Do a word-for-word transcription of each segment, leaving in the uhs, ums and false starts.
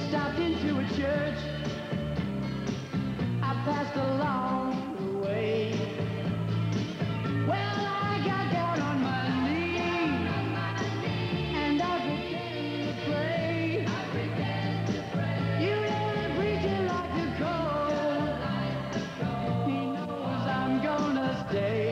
stopped into a church. I passed along the way. Well, I got down on my knees and I began to pray. You know the preacher like to call. He knows I'm gonna stay.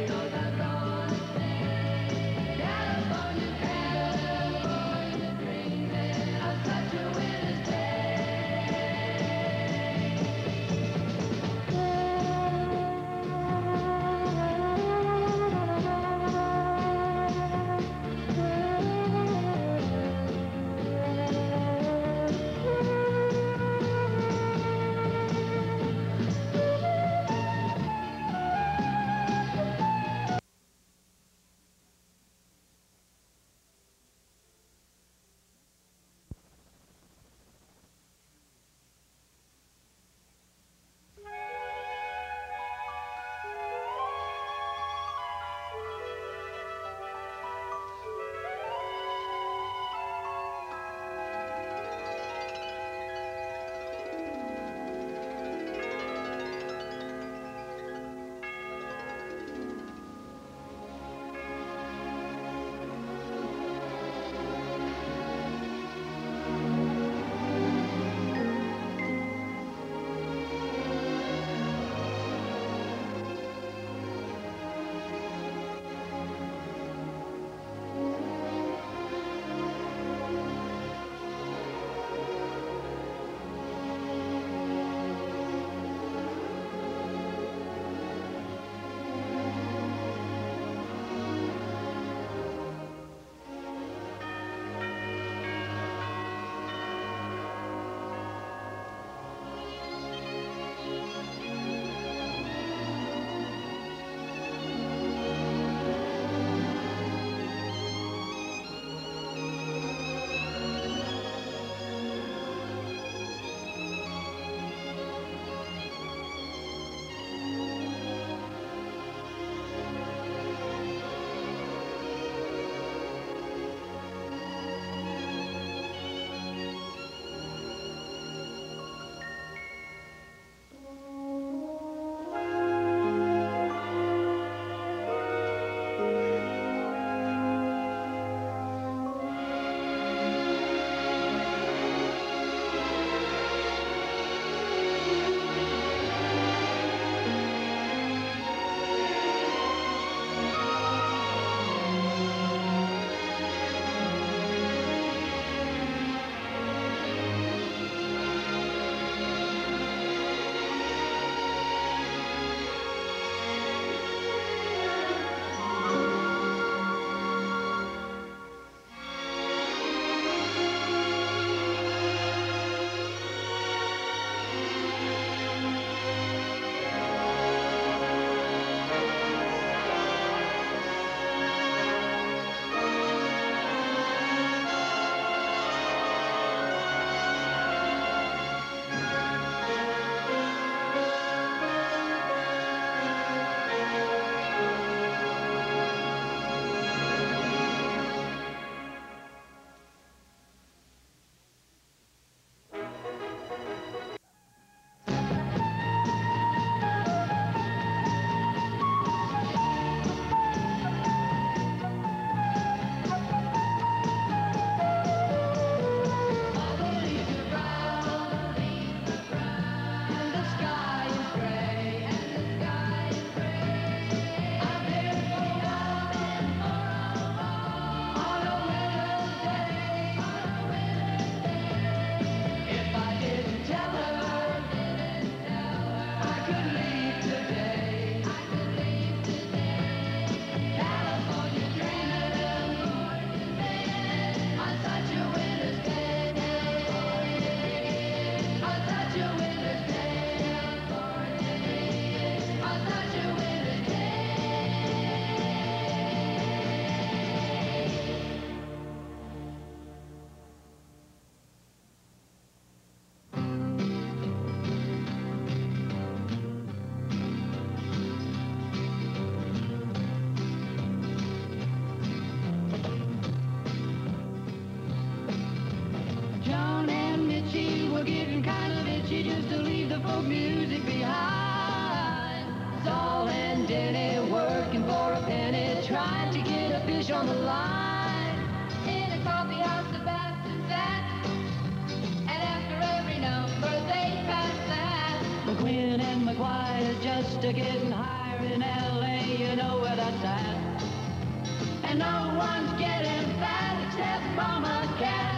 just to leave the folk music behind. Saul and Denny working for a penny, trying to get a fish on the line. In a coffee house, Sebastian sat, and after every number they passed that. McQueen and McGuire just a getting higher in L A, you know where that's at. And no one's getting fat except Mama Cass.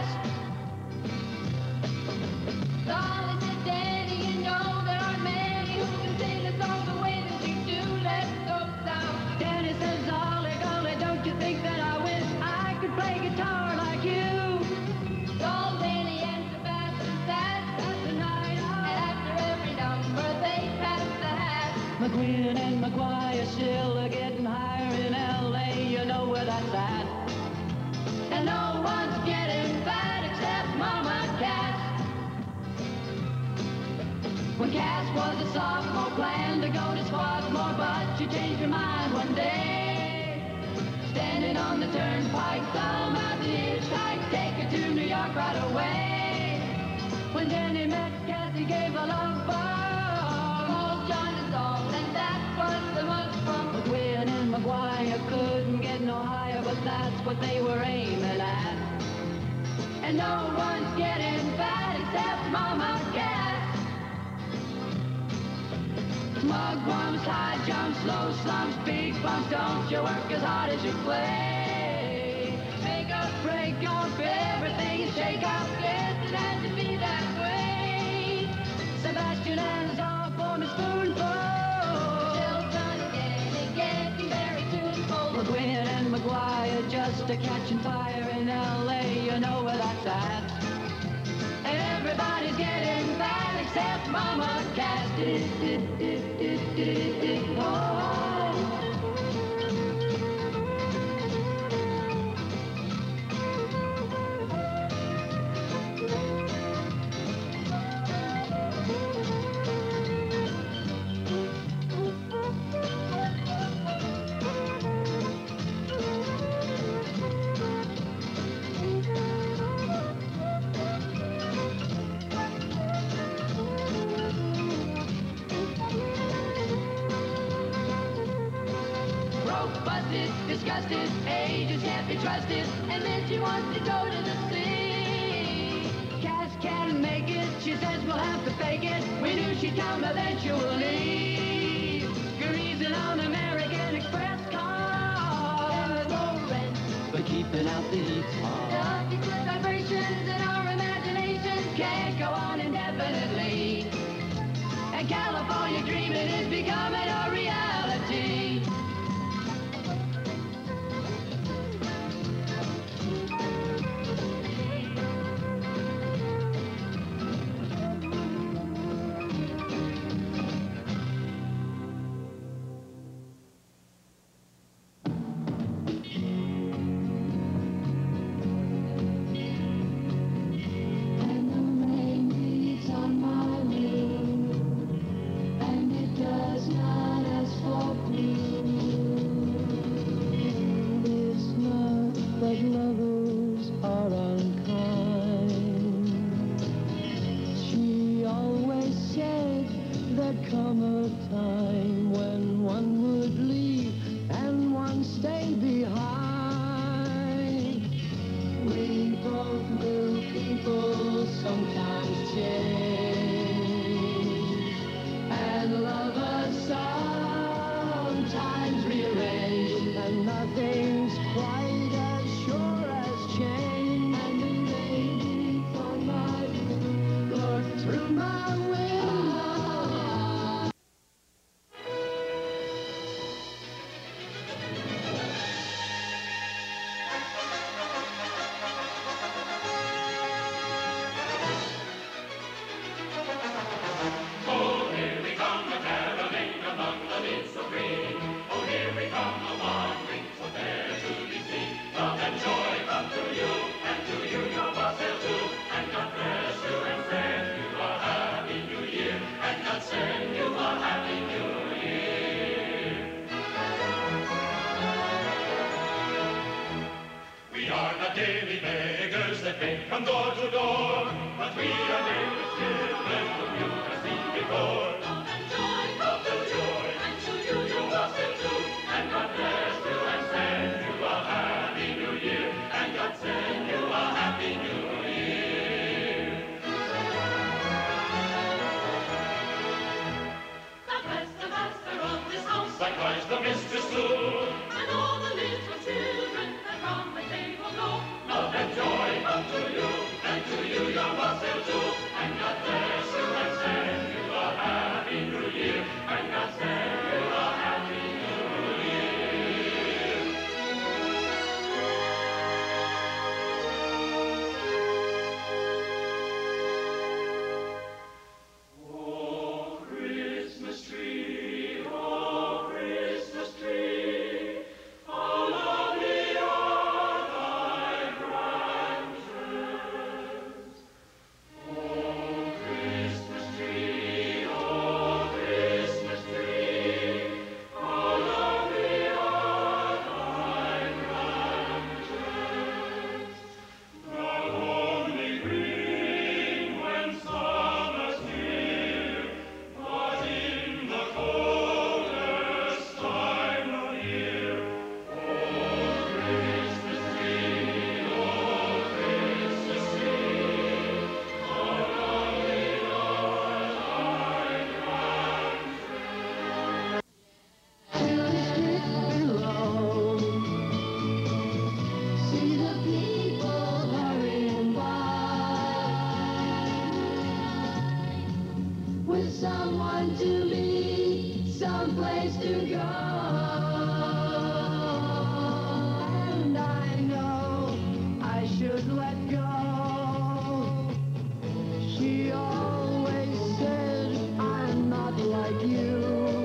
Solid and Danny, you know there aren't many who can sing the song the way that you do. Let's go south. Danny says, Ollie, golly, don't you think that I wish I could play guitar like you? Sol, Danny, and Sebastian sat at the night out, and after every number they passed the hat. McQueen and McGuire still are getting higher in L A, you know where that's at. And no one's getting fat except Mama Cass. When Cass was a sophomore, planned to go to Swarthmore, but she changed her mind one day. Standing on the turnpike, thumb out the hitchhike, take her to New York right away. When Danny met Cass, he gave a love bomb, all joined us all, and that was the much fun. McQueen and McGuire couldn't get no higher, but that's what they were aiming at. And no one's getting fat except Mama Cass. Mugwumps, high jumps, low slumps, big bumps, don't you work as hard as you play. Make up, break, off, everything is shake up, yes, it had to be that way. Sebastian and his all form a spoonful, children getting, getting very tuneful. McQueen and McGuire just a catching fire in L A, you know where that's at. Everybody's getting fat except Mama Cass. Disgusted, ages can't be trusted, and then she wants to go to the sea. Cass can't make it, she says we'll have to fake it. We knew she'd come eventually. Greasing on American Express cars, no rent, but keeping out the heat. The good vibrations in our imaginations can't go on indefinitely. And California dreaming is becoming a reality. daily beggars that beg from door to door, but we are neighbors children of you. someone to meet, someplace to go. And I know I should let go. She always said I'm not like you.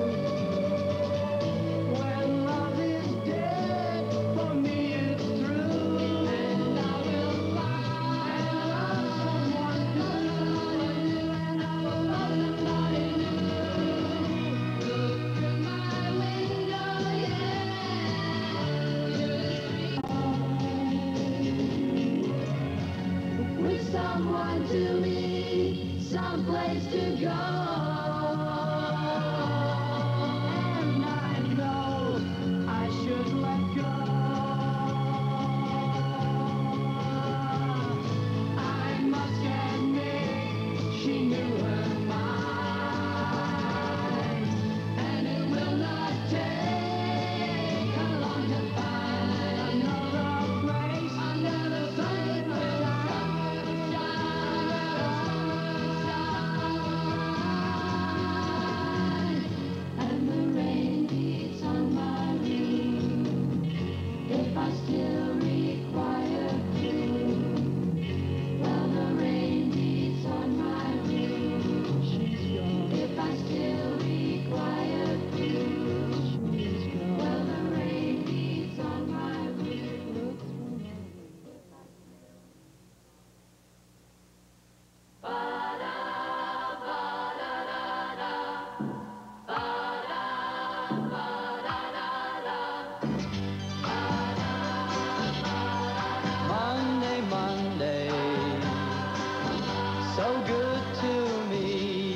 When love is dead, for me it's true. And I will find love someone new. And I will love somebody new. Look through my window, yeah. With someone to meet, someplace to go. And I know I should let go. I must admit she knew her mind, and it will not take her long to find another place under the sun where the sun shines. And the rain beats on my roof. If I still require food, well, the rain beats on my roof. If I still require food, well, the rain beats on my roof. Monday, Monday, so good to me.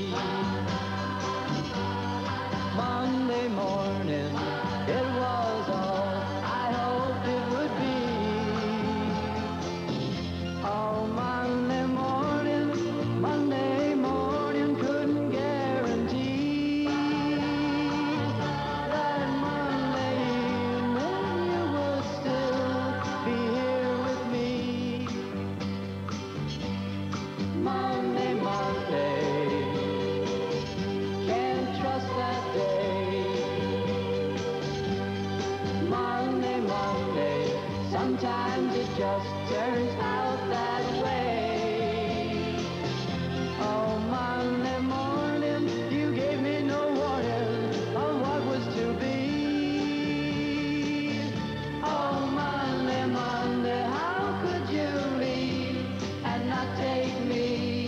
Monday morning, it was all I hoped it would be. Oh, Monday morning, Monday morning, couldn't guarantee that Monday evening you would still be here with me. Monday, Monday, can't trust that day. Monday, Monday, sometimes it just turns out that way. Oh, Monday morning, you gave me no warning of what was to be. Oh, Monday, Monday, how could you leave and not take me?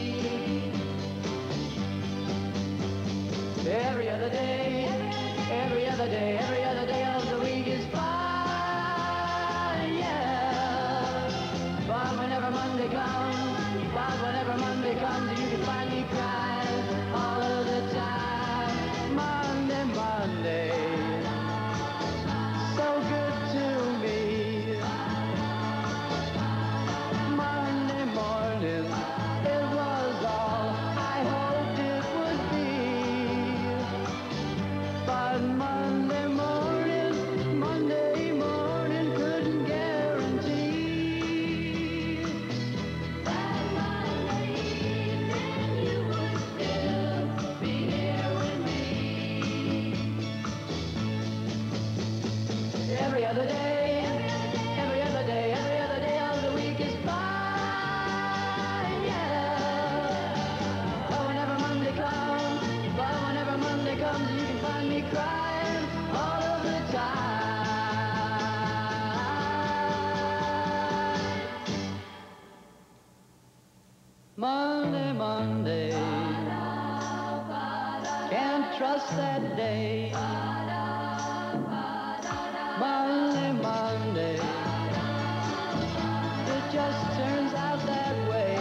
Every other day, every other day, every other day of the week is fine, yeah. But whenever Monday comes, but whenever Monday comes, you can find me crying all of the time. Monday, Monday, so good to me. Monday morning, it was all I hoped it would be. But Monday morning, Monday morning, couldn't guarantee that Monday evening you would still be here with me. Every other day, every other day, every other day of the week is fine, yeah. But whenever Monday comes, but whenever Monday comes, you can find me crying all of the time. Monday, Monday, can't trust that day. Monday, Monday, it just turns out that way.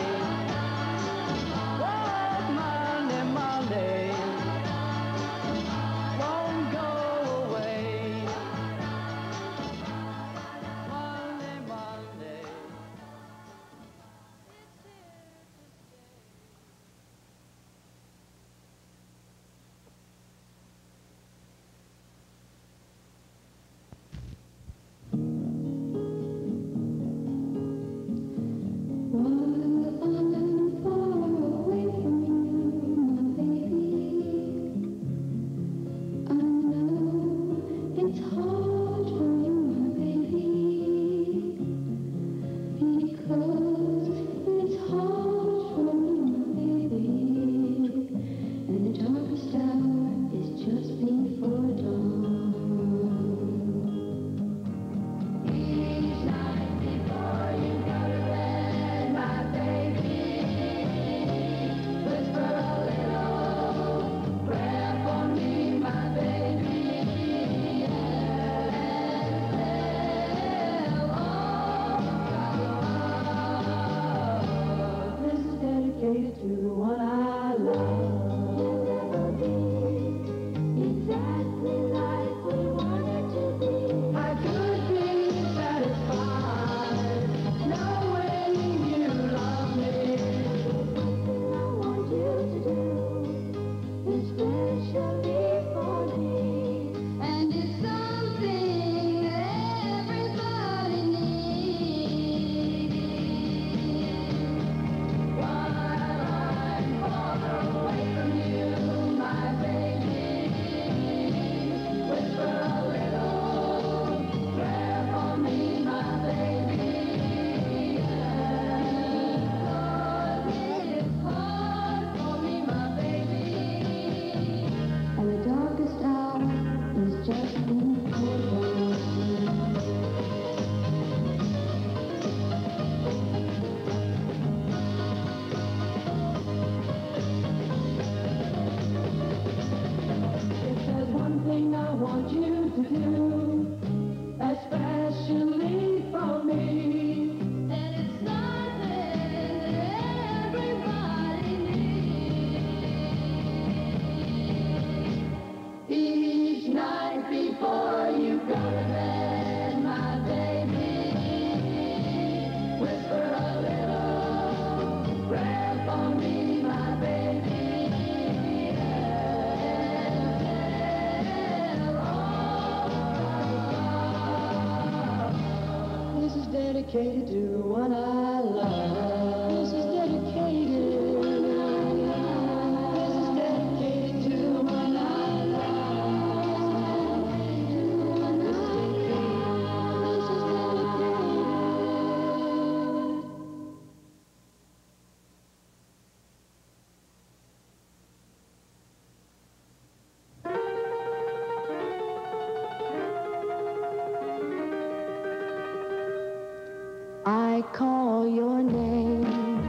Oh, Monday, Monday, won't go away. Monday, Monday. dedicated to the one I love. You'll never be exactly like we wanted to be. I could be satisfied knowing you love me. Something I want you to do, especially for me. And it's something that everybody needs. While I'm farther away from you, my baby, whisper a little prayer for me, my baby. Lord, it's hard for me, my baby. And the darkest hour is just before dawn. If there's one thing I want you to do, especially for me, And it's something that everybody needs. Each night before you go to bed, my baby, whisper a little prayer for me, my baby. this is dedicated to the one I love. This is dedicated. This is dedicated to the one I love. This is dedicated. This is dedicated. I call your name,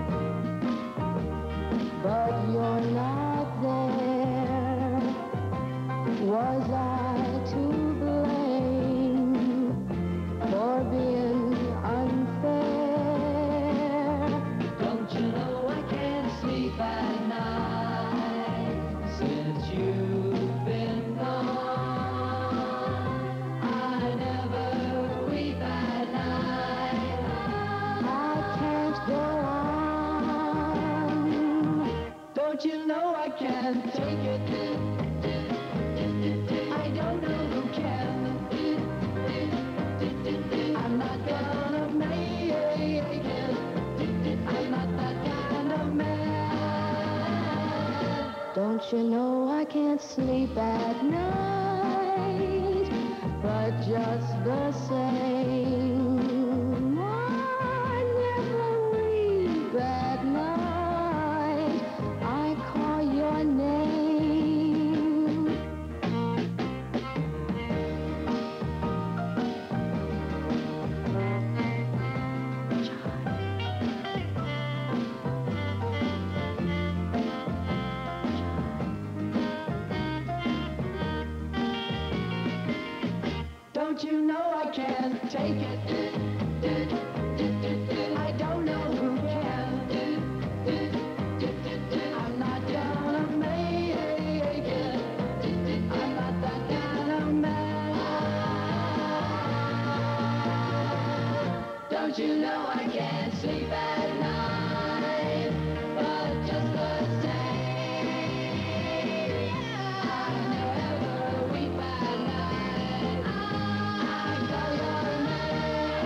but you're not there. Was I to blame for being unfair? Don't you know I can't sleep at night since you've been gone? I never weep at night. I can't go on. Don't you know I can't take it? I don't know who can. I'm not gonna make it. I'm not that kind of man. Don't you know I can't sleep at night? But just the same, I never weep at night. I call your name. Don't you know I can't take it? I don't know who can. I'm not gonna make it. I'm not that kind of man. Don't you know I can't sleep at night? But just the same, I never weep at night. I call your name.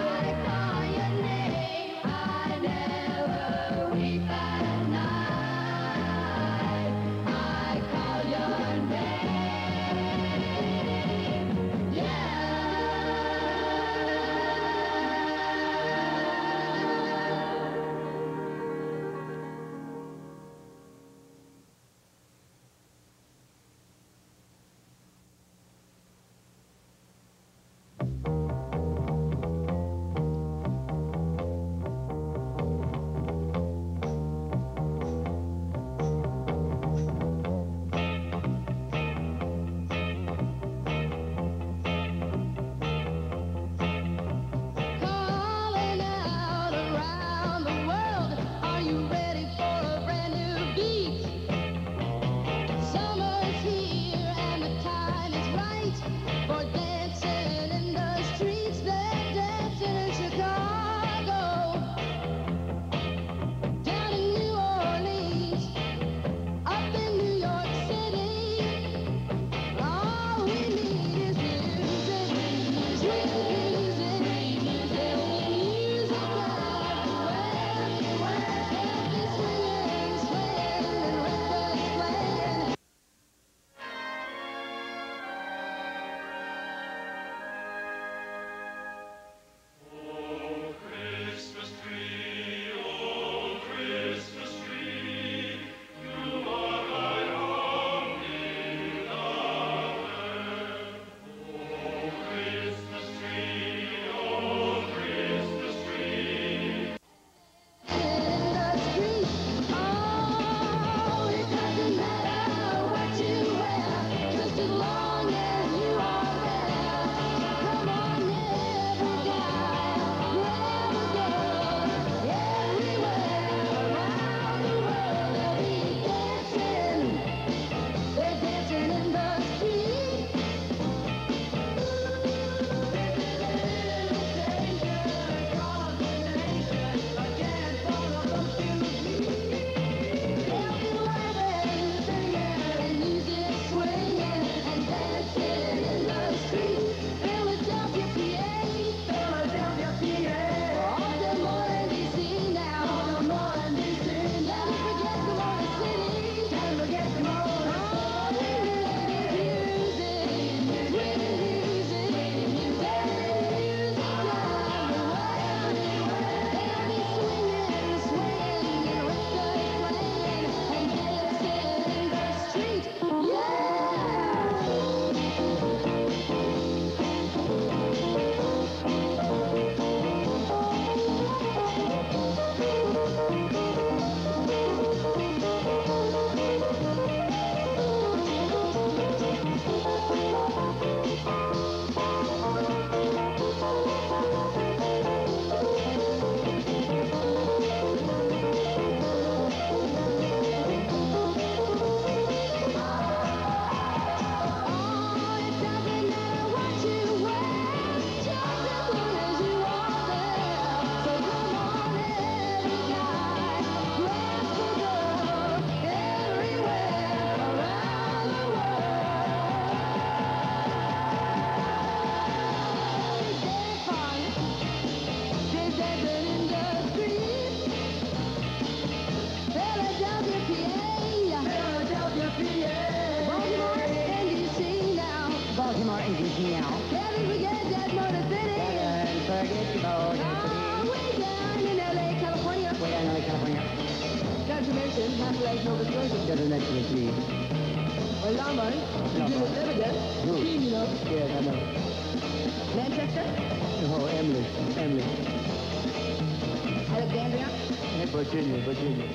Benson, Appalachian, Nova Scotia. Get an X-ray, please. Well, Lombard, you Lombard. did it evident. Good. Team, you know. Yes, I know. Manchester, Oh, Emily, Emily. Alexandria. And Virginia, Virginia.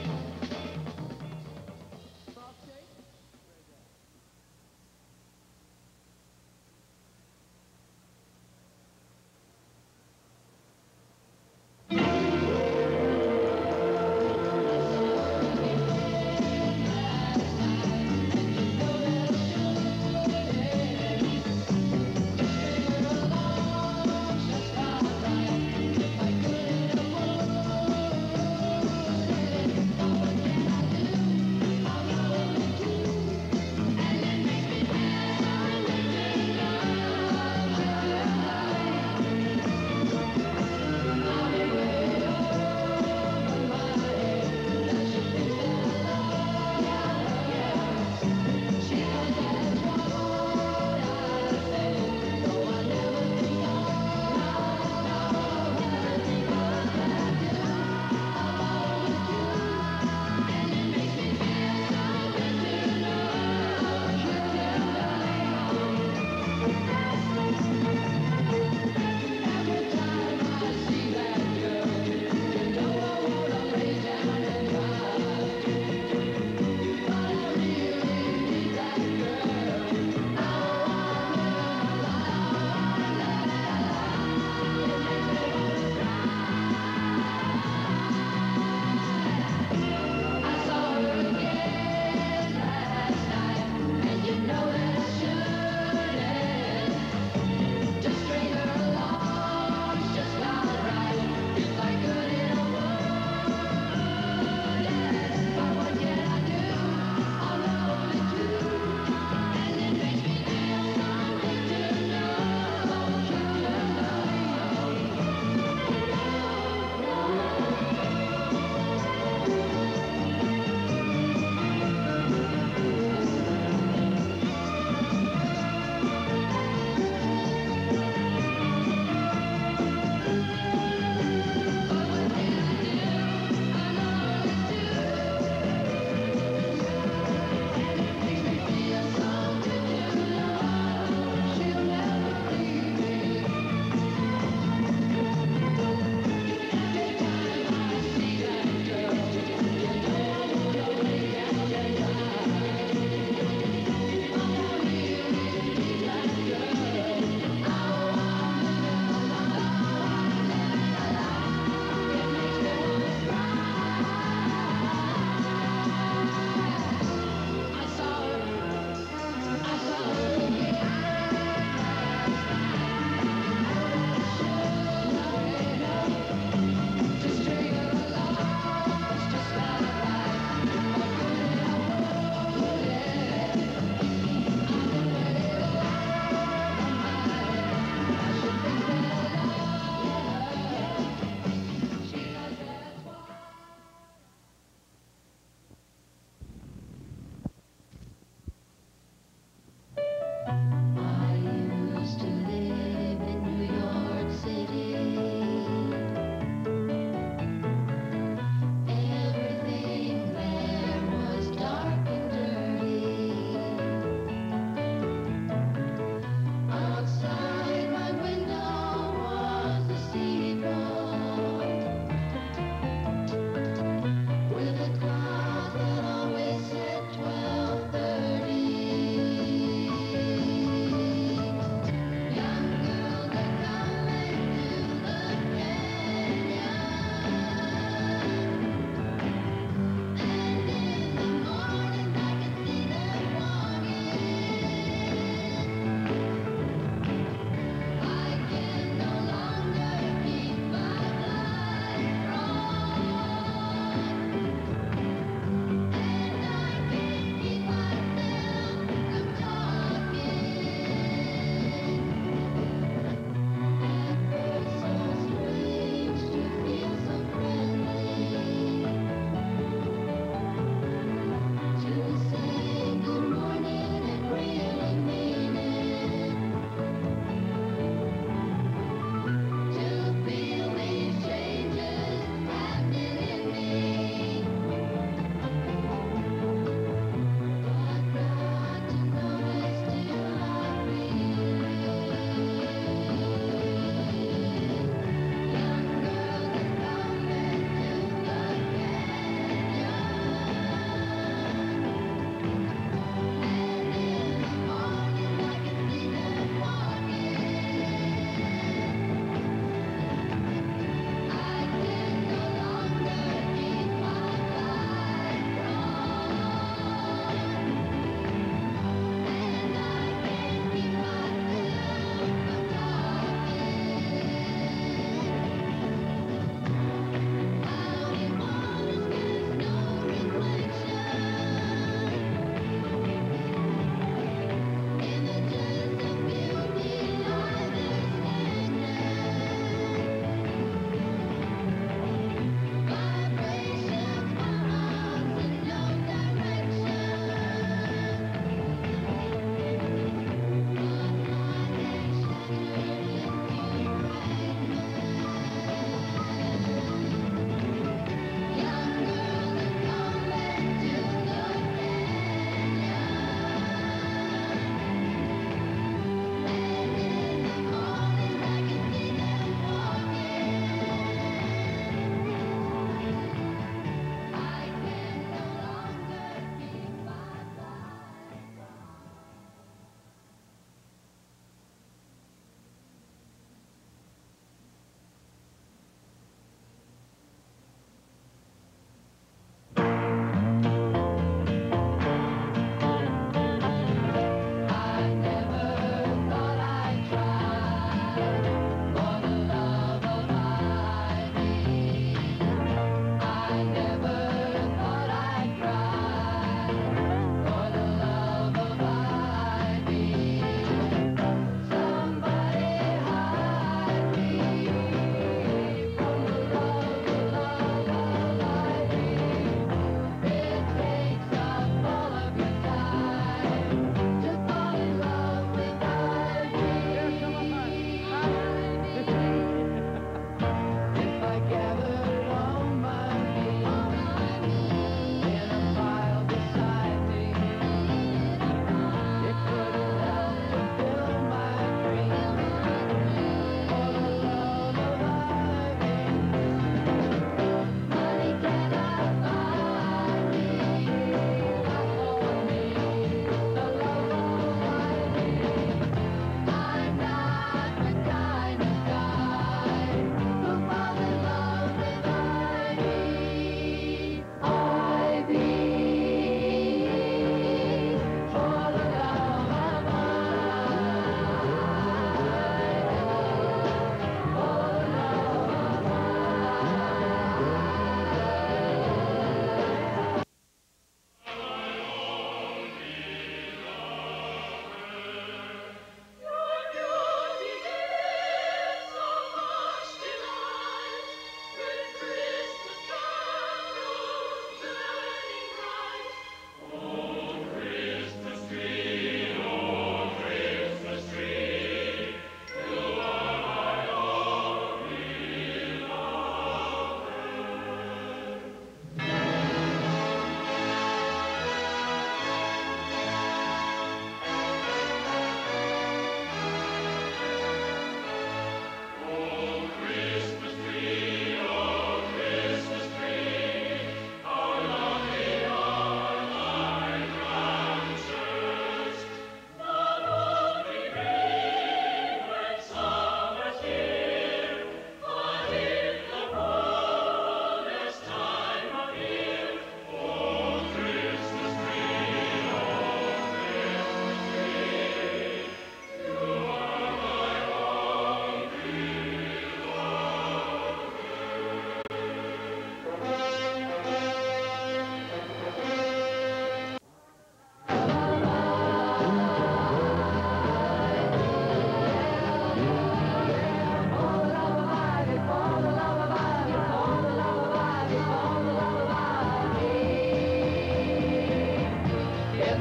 Thank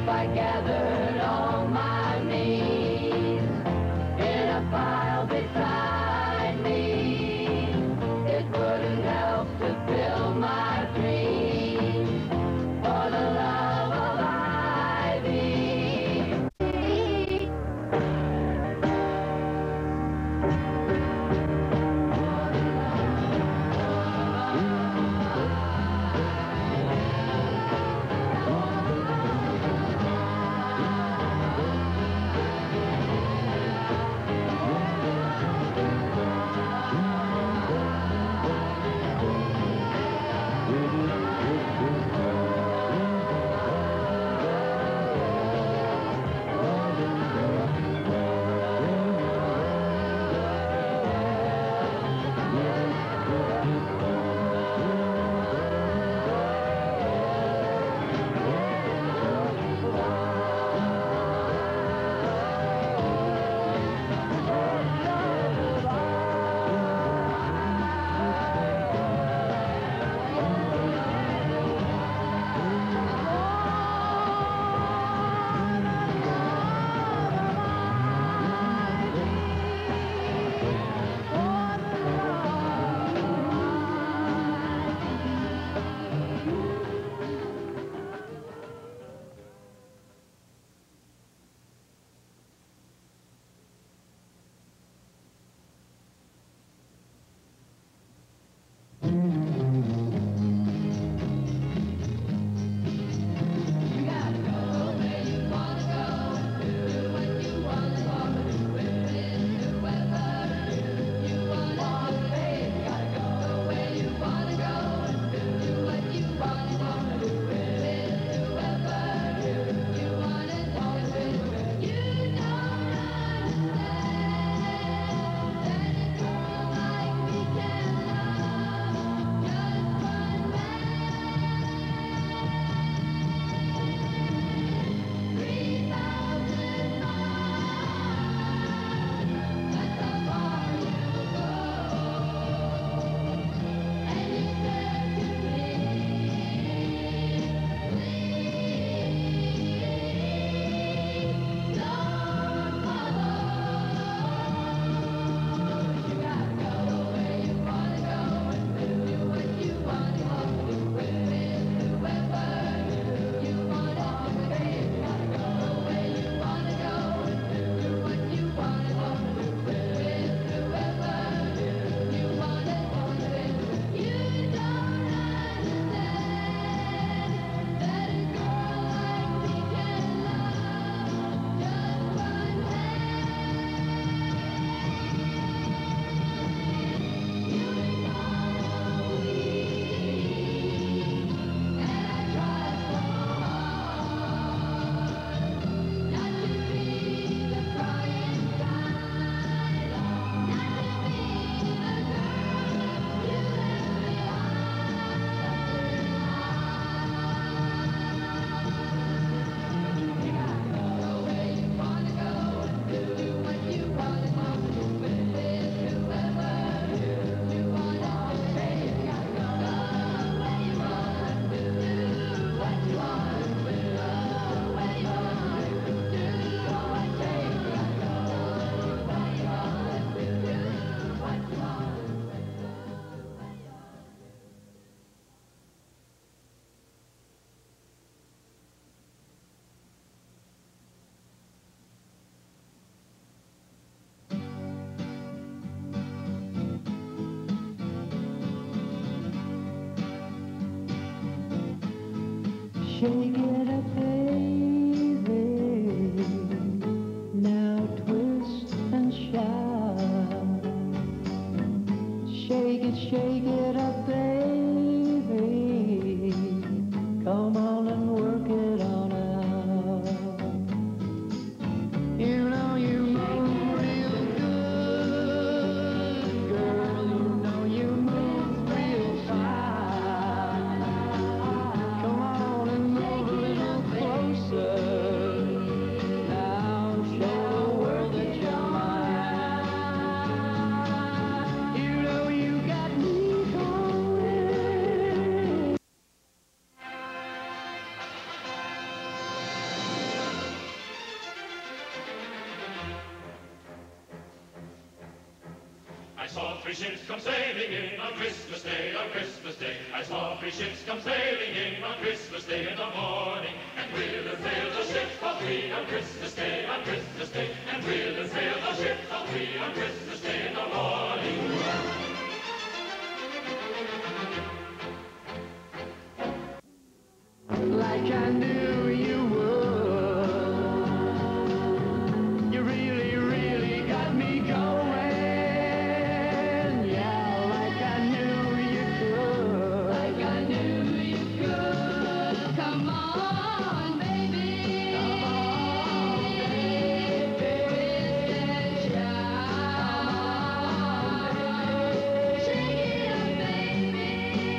if I gathered all my needs in a pile beside me, it wouldn't help to fill my dreams for the love of Ivy. Shake it up, baby. Now twist and shout. Shake it, shake it up, baby. Come on and work it on out. You know you move real good, girl. You know you move real fine. Come on and move a little closer. Now show the world that you're mine. You know you got me going. saw three ships come sailing in on Christmas Day, on Christmas Day. I saw three ships come sailing in on Christmas Day in the morning. And we'll sail the ships for three on Christmas Day, on Christmas Day. And we'll sail the ships for three on Christmas Day in the morning. Like I knew you would. You really, really got me going. Yeah, like I knew you could. Like I knew you could. Come on, baby. Come on, baby. Shake it up, baby.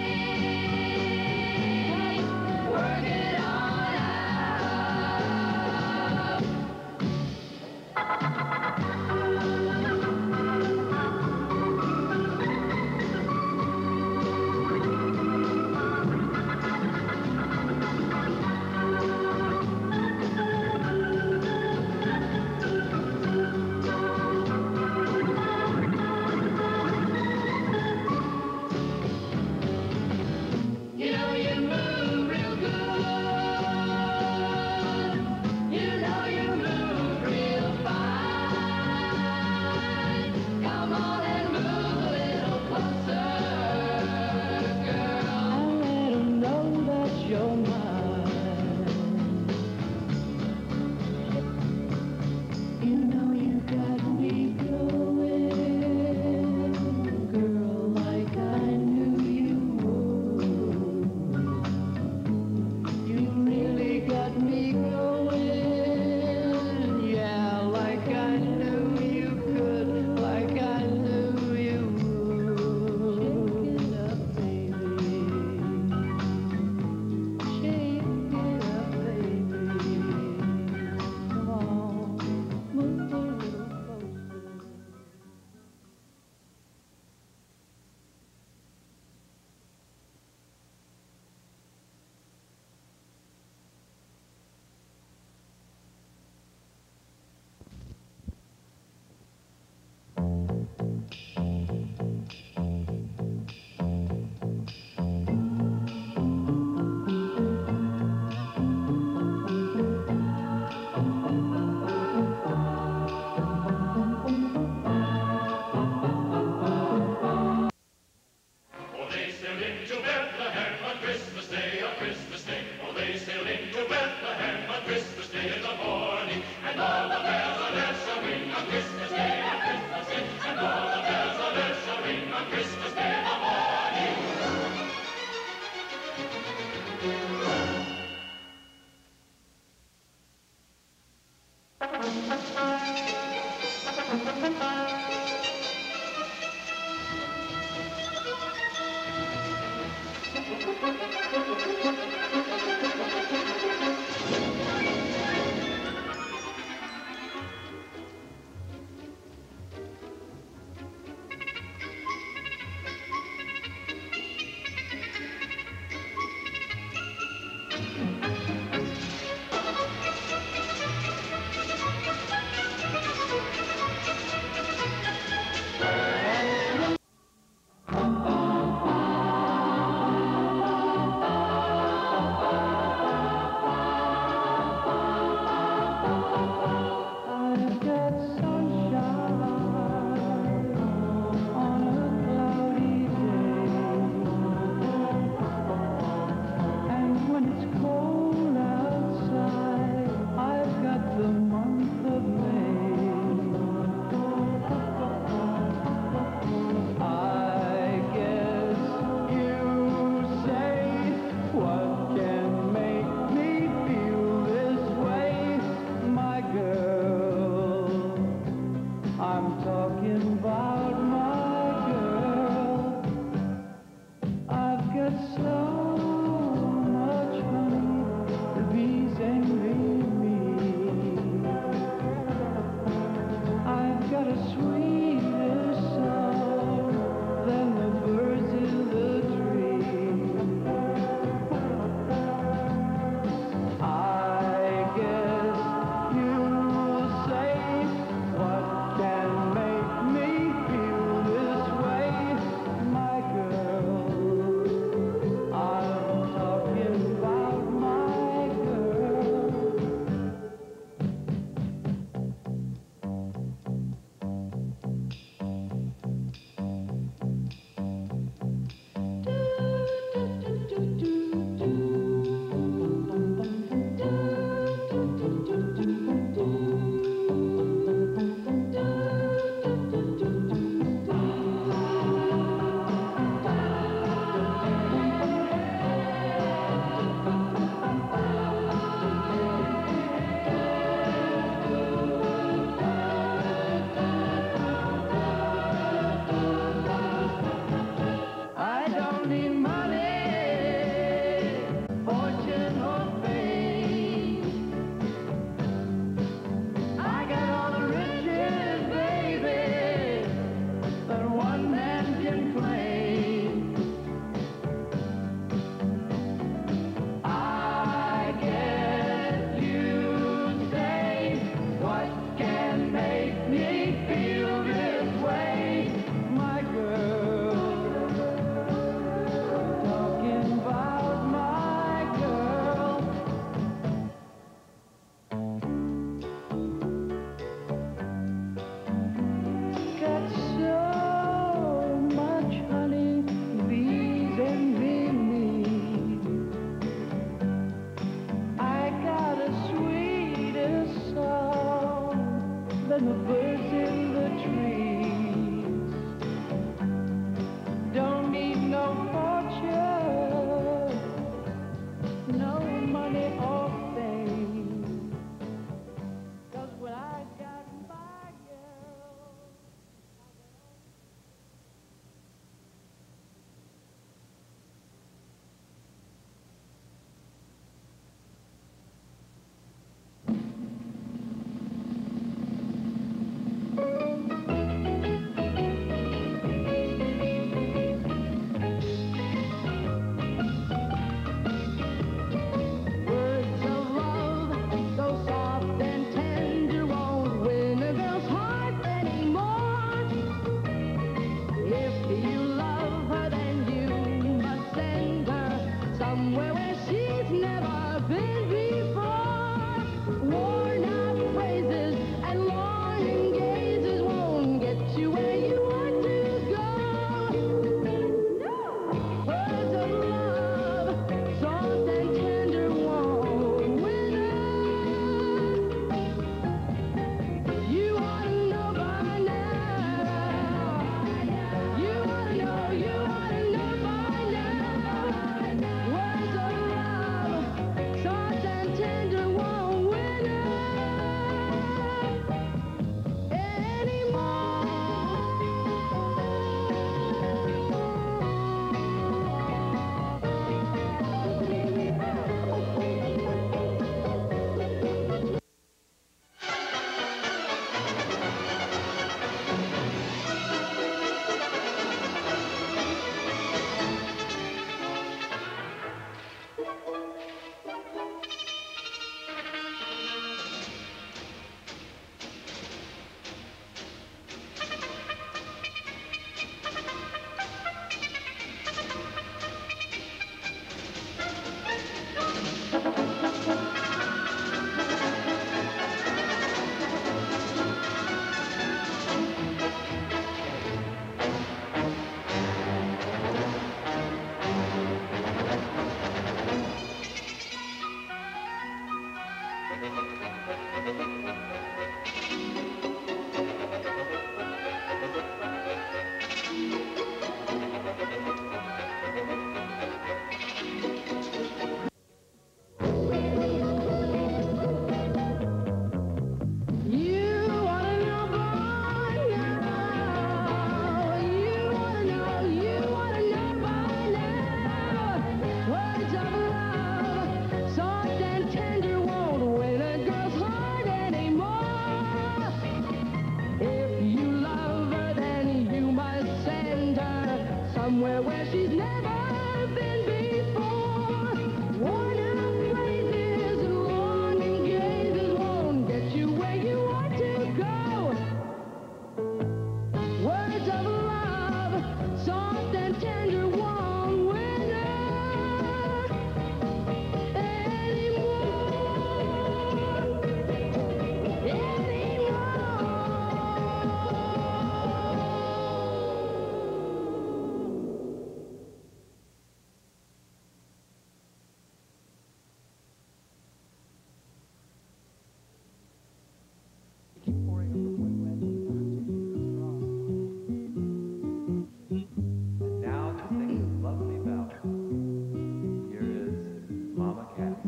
and the birds in the trees. Don't need no fortune, no money or fame. 'Cause when I got my girl, words of love, so soft and tender, won't win a girl's heart anymore. If you love her, then you must send her somewhere where she's never been before. Worn out phrases and longing gazes won't get you where you want to go. Words of love, soft and tender, won't win her. You ought to know by now. You ought to know, you ought to know by now. Words of love, soft and tender, won't win her anymore. You ought to know by now. You ought to know, you ought to know by now. Words of love, soft and tender, won't win a girl's heart anymore. If you love her, then you must send her somewhere where she's never been before. Worn out phrases and longing gazes won't get you where you want to go. Words of love, soft and tender, won't win her And now to sing this lovely ballad. Here is Mama Cat.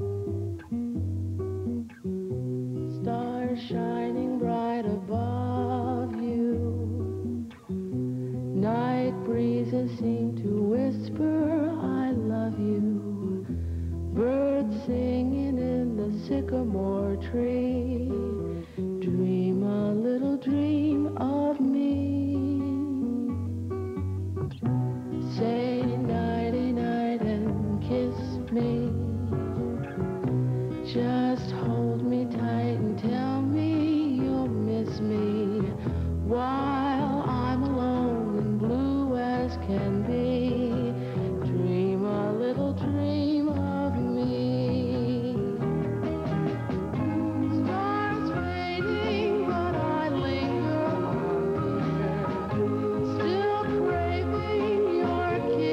Stars shining bright above you. Night breezes seem to whisper, I love you. Birds singing in the sycamore tree. Dream a little dream of me. Say nighty night and kiss me. Just hold me tight and tell me you'll miss me while I'm alone and blue as can be. Dream a little dream of me. Stars fading, but I linger on, dear, still craving your kiss.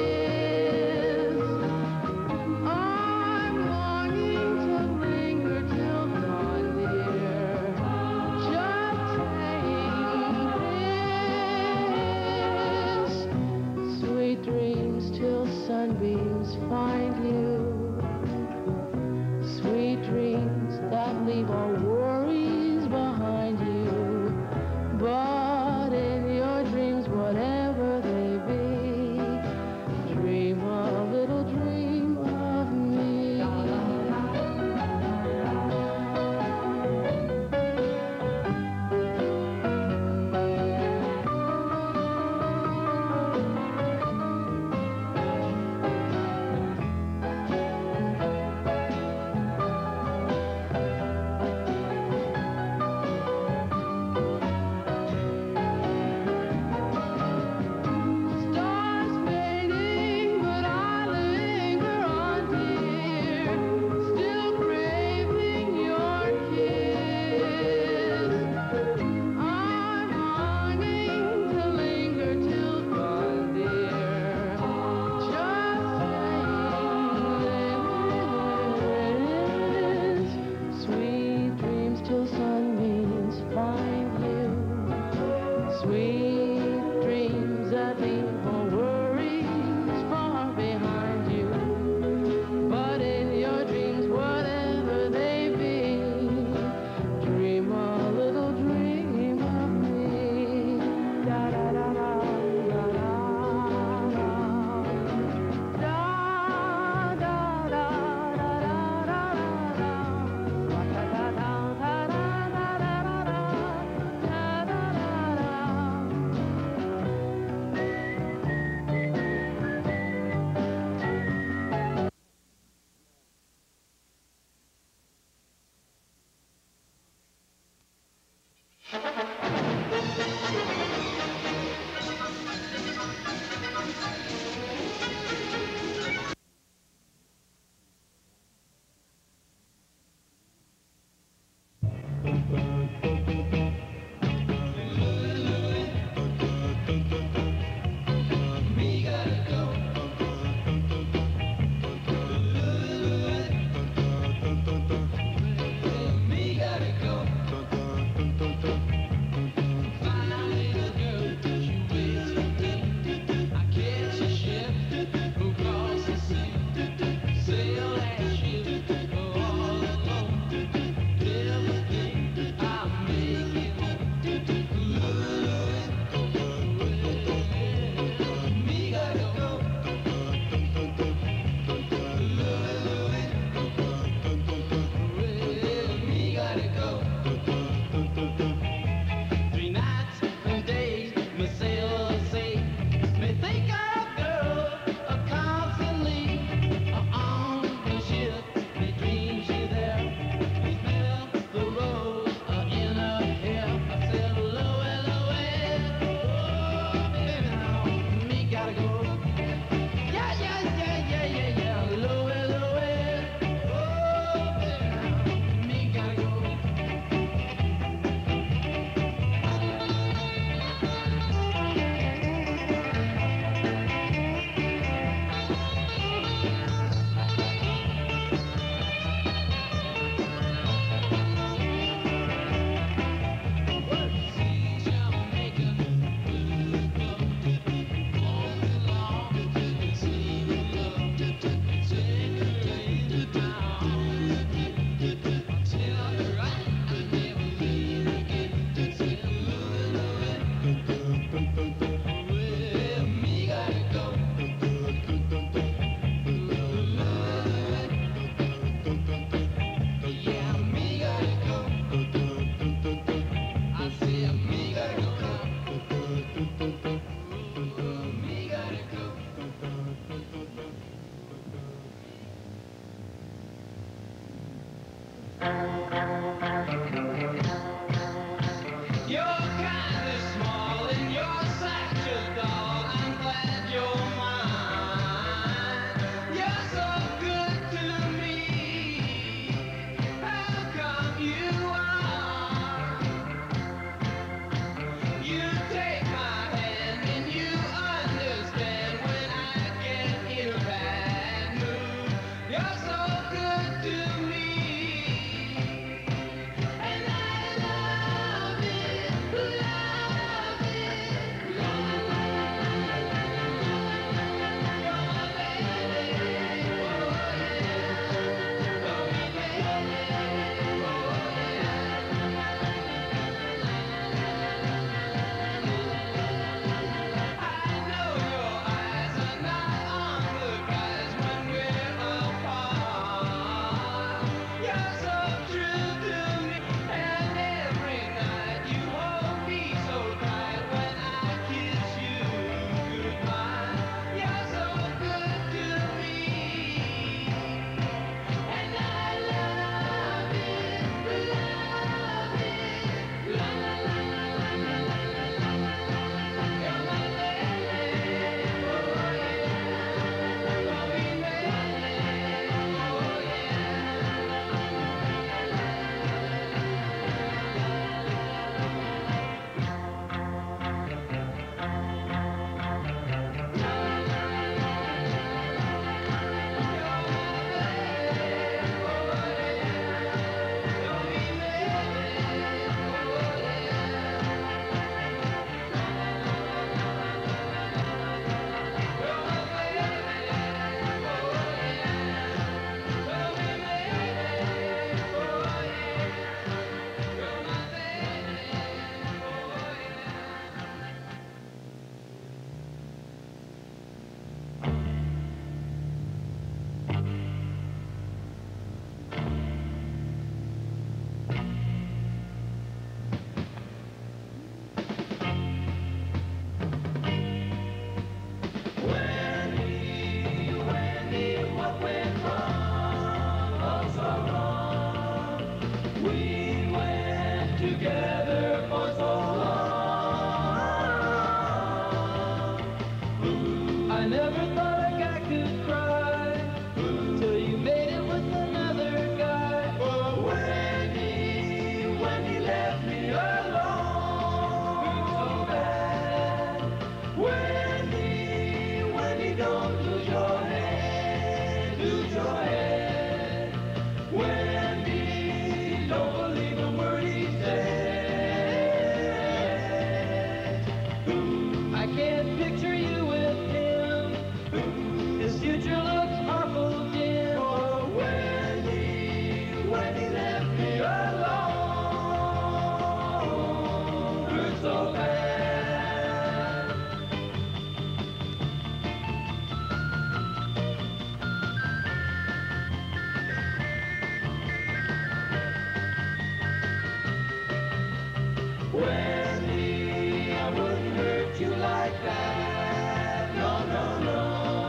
bad. No, no, no.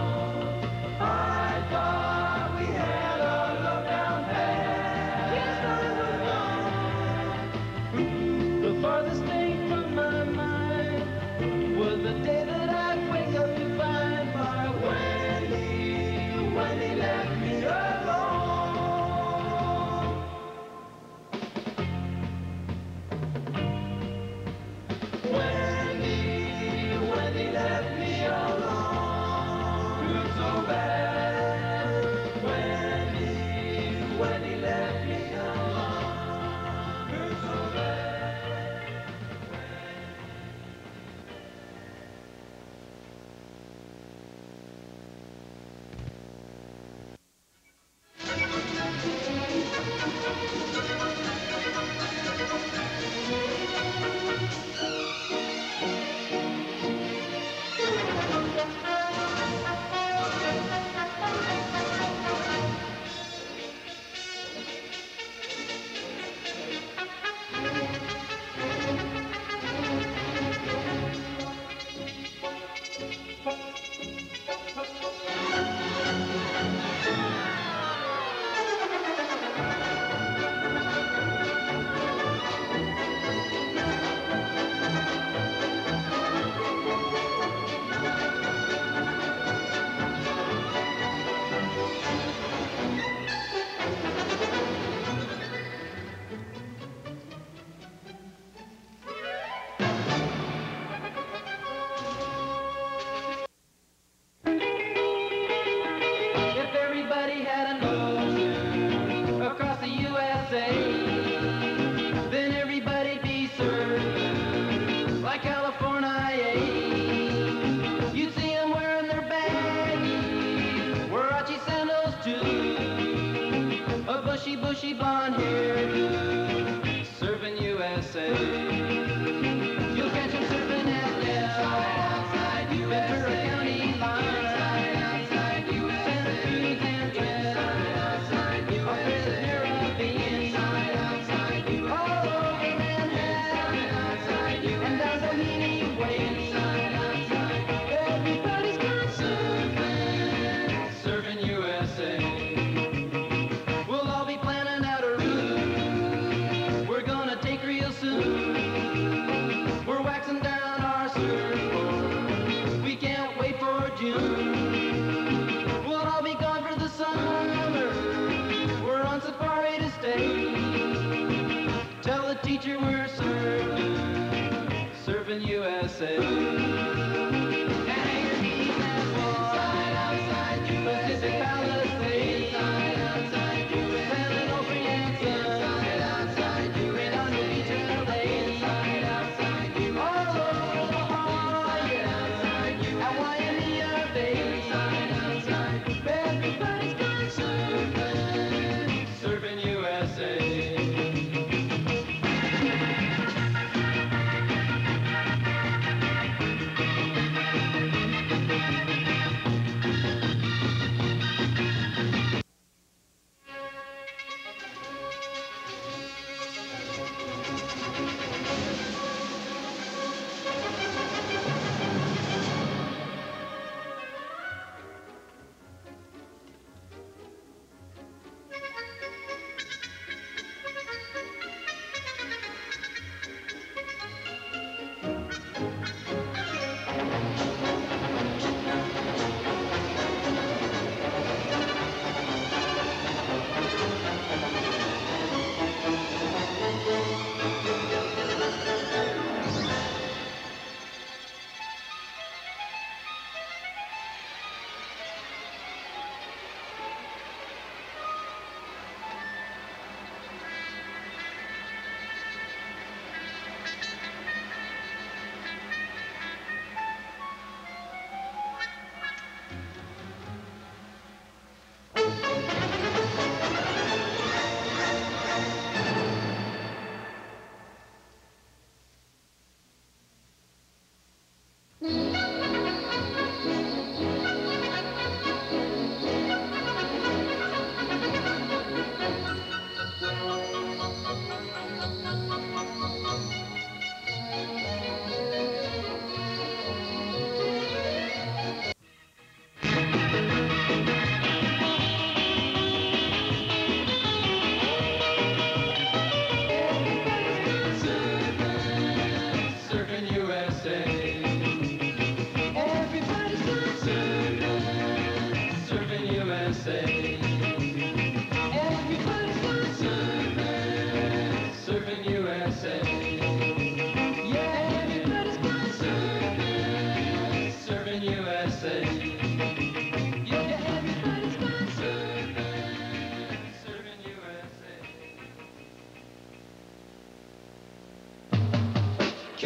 I thought we had a love down pat. Yes, I was wrong. The farthest thing from my mind was the day that I'd wake up to find my Wendy, Wendy left me alone. Wendy, Wendy left me alone. Feels so bad. Wendy, Wendy left me alone. Feels so bad. If everybody had a nose across the U S A, then everybody'd be served like California. You'd see them wearing their baggies, Warachi sandals too, a bushy, bushy blonde hairdo, serving U S A. You'll catch them serving at Del, Ventura County line. Teacher, we're serving, serving U S A. Hangers, outside, outside, Pacific Palisades, outside, San Onofre and Sun, outside, Redondo Beach and L A, outside, all over La Jolla, outside, at Waimea Bay, outside, everybody's gone surfing, serving U S A.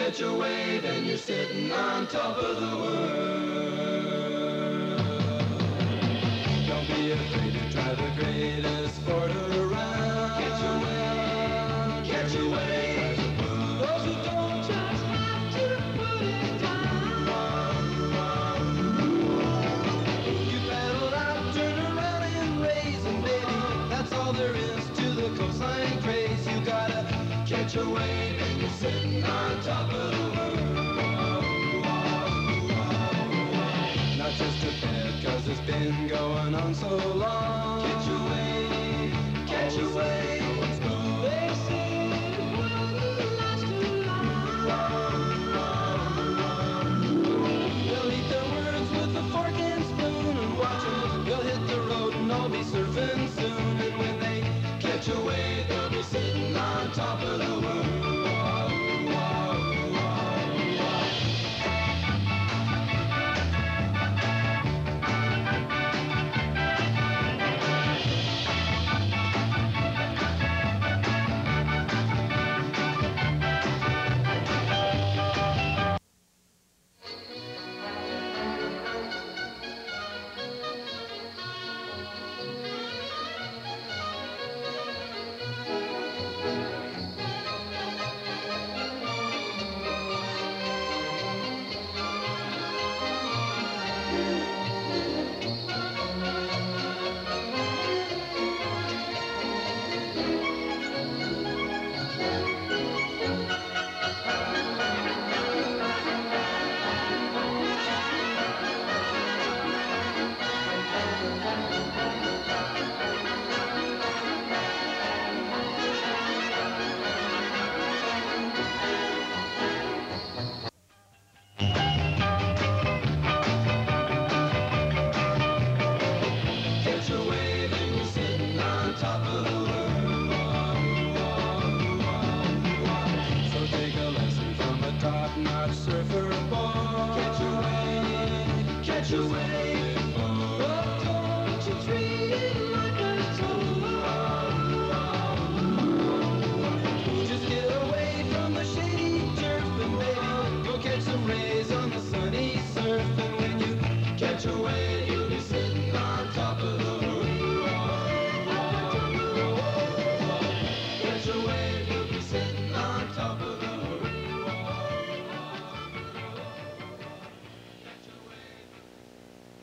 catch a wave and you're sitting on top of the world. Don't be afraid to try the greatest sport around. Catch a wave, catch a wave. Those who don't just have to put it down. You paddle out, turn around and raise, and baby, that's all there is to the coastline craze. You gotta catch a wave and you're sitting on top of the world. Not just a bed, cause it's been going on so long. Catch a wave, catch a wave. They say it wouldn't last too long. They'll eat their words with a fork and spoon and watch them. They'll hit the road and all be surfing soon. And when they catch a wave, they'll be sitting on top of the world. Catch a wave and you're sitting on top of the world. So take a lesson from a top-notch surfer boy. Catch a wave, catch a wave. But don't you treat it like a toy. Just get away from the shady turf and baby, go catch some rays on the sunny surf. And when you catch a wave, you'll be sitting on top of the world. Catch a wave, you'll be sitting on top of the world. Catch a wave.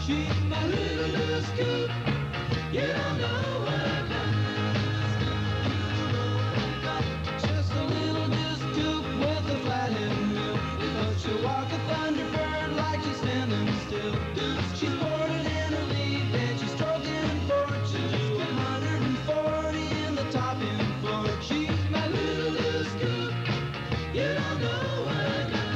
She's my little blue scoop. You don't know what I got. Just a little disc coupe with a flathead wheel. But she'll walk a thunderbird like she's standing still. She's boarded in her lead and she's stroking fortune to one hundred forty in the top end floor. She's my little disc coupe. You don't know what I got.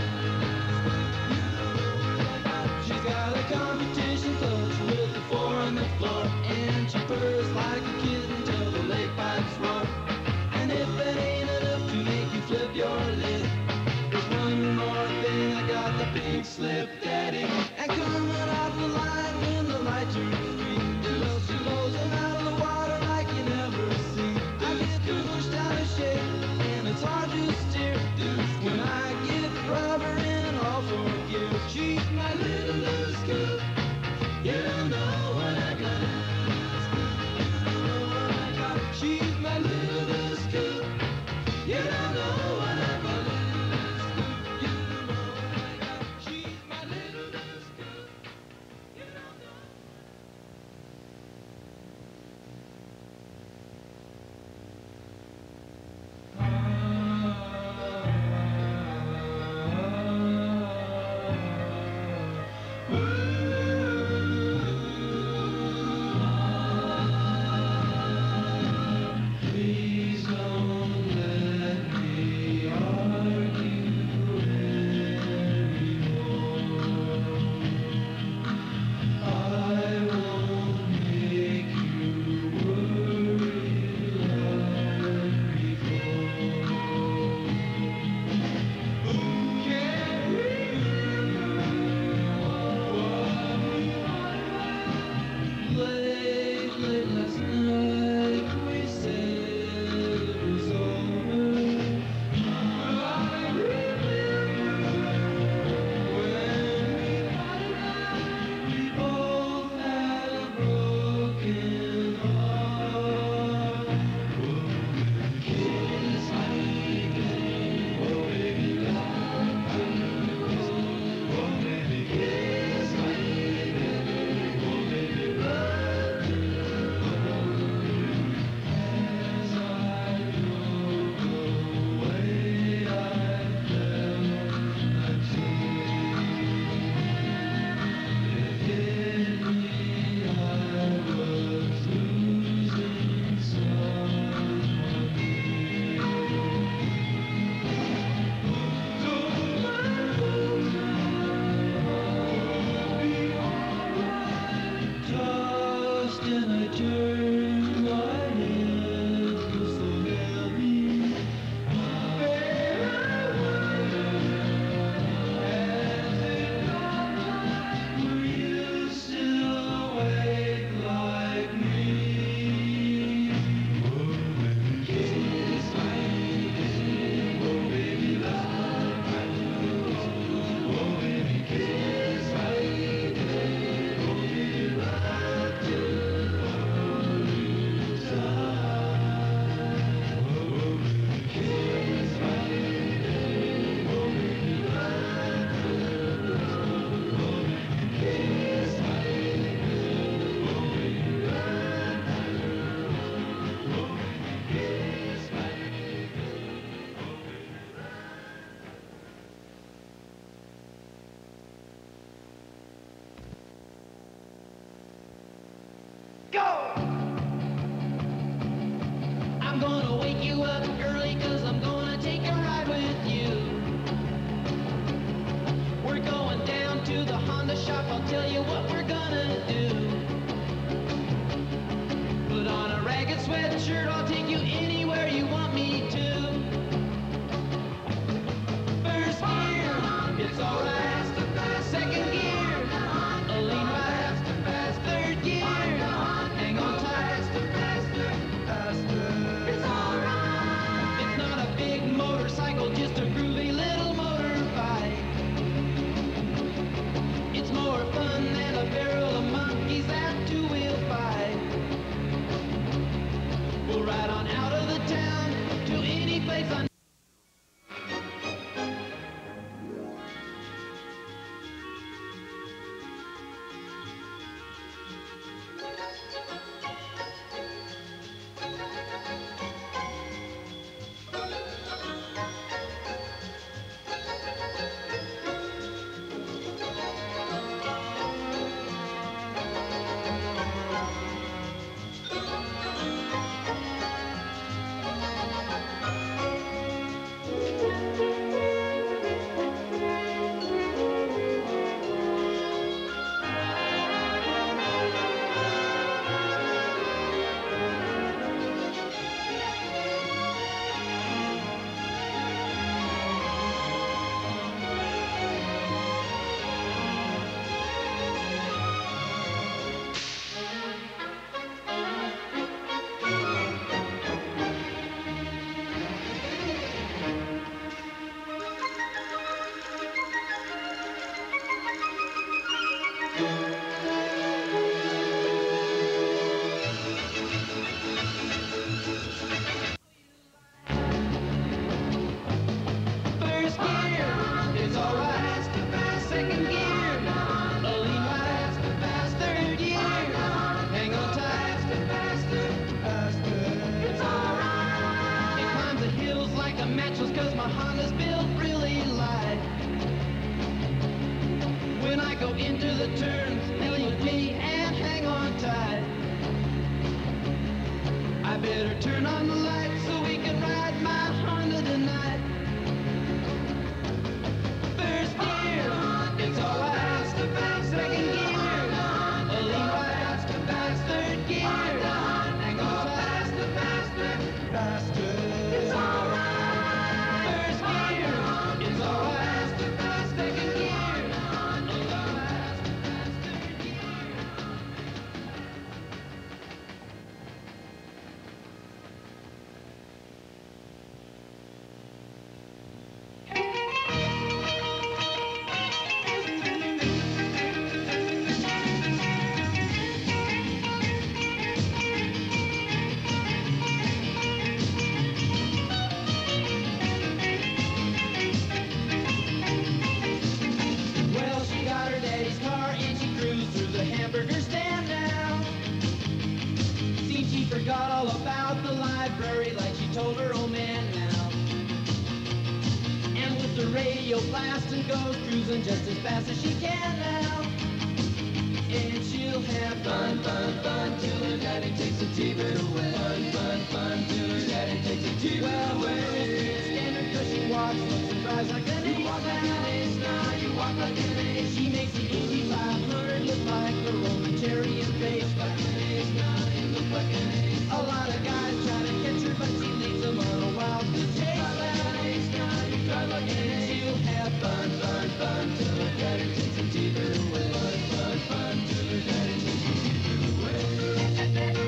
She's got a competition clutch with the four on the floor, and she purrs like a kitten till the lake pipes roar. And if that ain't enough to make you flip your lid, there's one more thing. I got the pink slip daddy, and coming off the line when the light turns green, well, she blows them out of the water like you never seen. I get pushed out of shape, and it's hard to steer when I get rubber in all four gears. She's my little loose scoop. You don't know what I got. She's my little loose scoop. You don't know what I got. You don't know what I got. She's my little loose scoop. You don't know. Please don't let me argue anymore. I won't make you worry like before. Who can Late, late last night we said it was over. I remember when we parted, we both had a broken heart. Oh, baby, kiss me, baby. Oh, baby, love me. Oh, baby, kiss me, baby. Oh, baby, love me. As I drove away, I felt a tear. It hit me, I was losing someone dear. So my folks will be alright. Tossed and I turned, my head was so heavy. And I wonder, as it got night, were you still awake like me? Oh, baby, kiss me, baby. Oh, baby, love me. Oh, baby, kiss me, baby. Oh, baby, love you all inside. Oh, baby, kiss me, baby. Oh, baby, love you. Oh, baby, kiss me, baby. Oh, baby, love you. Oh, baby, kiss me, baby. Oh, baby, Go! I'm gonna wake you up early, cause I'm gonna take a ride with you. We're going down to the Honda shop, I'll tell you what we're gonna do. Put on a ragged sweatshirt, I'll take you anywhere you want me to. First gear, it's alright. Second gear, a lean right. Third gear, hang on tight. It's alright. It's not a big motorcycle, just a groovy little motorbike. It's more fun than a barrel of monkeys at two-wheel fight. We'll cause my Honda's built really light. When I go into the turns, hang with me and hang on tight. I better turn on the lights so we can ride my Honda tonight. First gear, it's all right. Second gear, a lean right. Third gear, hang on faster, faster, faster. It's all right. First gear, it's all right. Second gear, a lean right. Third gear. Well, she got her daddy's car and she cruised through the hamburger stand now. Seems she forgot all about the library like she told her old man now. And with the radio blasting goes cruising just as fast as she can now. And she'll have fun, fun, fun till her daddy takes the T V away. Fun, fun, fun till her daddy takes the T V well, away. Well, standard cause she walks, looks and drives like an ace. You walk like an ace now, you walk like an ace. She makes the Indy five hundred look like a Roman chariot face. Like an ace now, you look like an ace. A lot of guys try to catch her, but she leads them on a wild goose chase. Like an ace now, you drive like an ace. She'll have fun, fun, fun till her daddy takes the T V away. Fun, fun, fun till her daddy takes the T V away.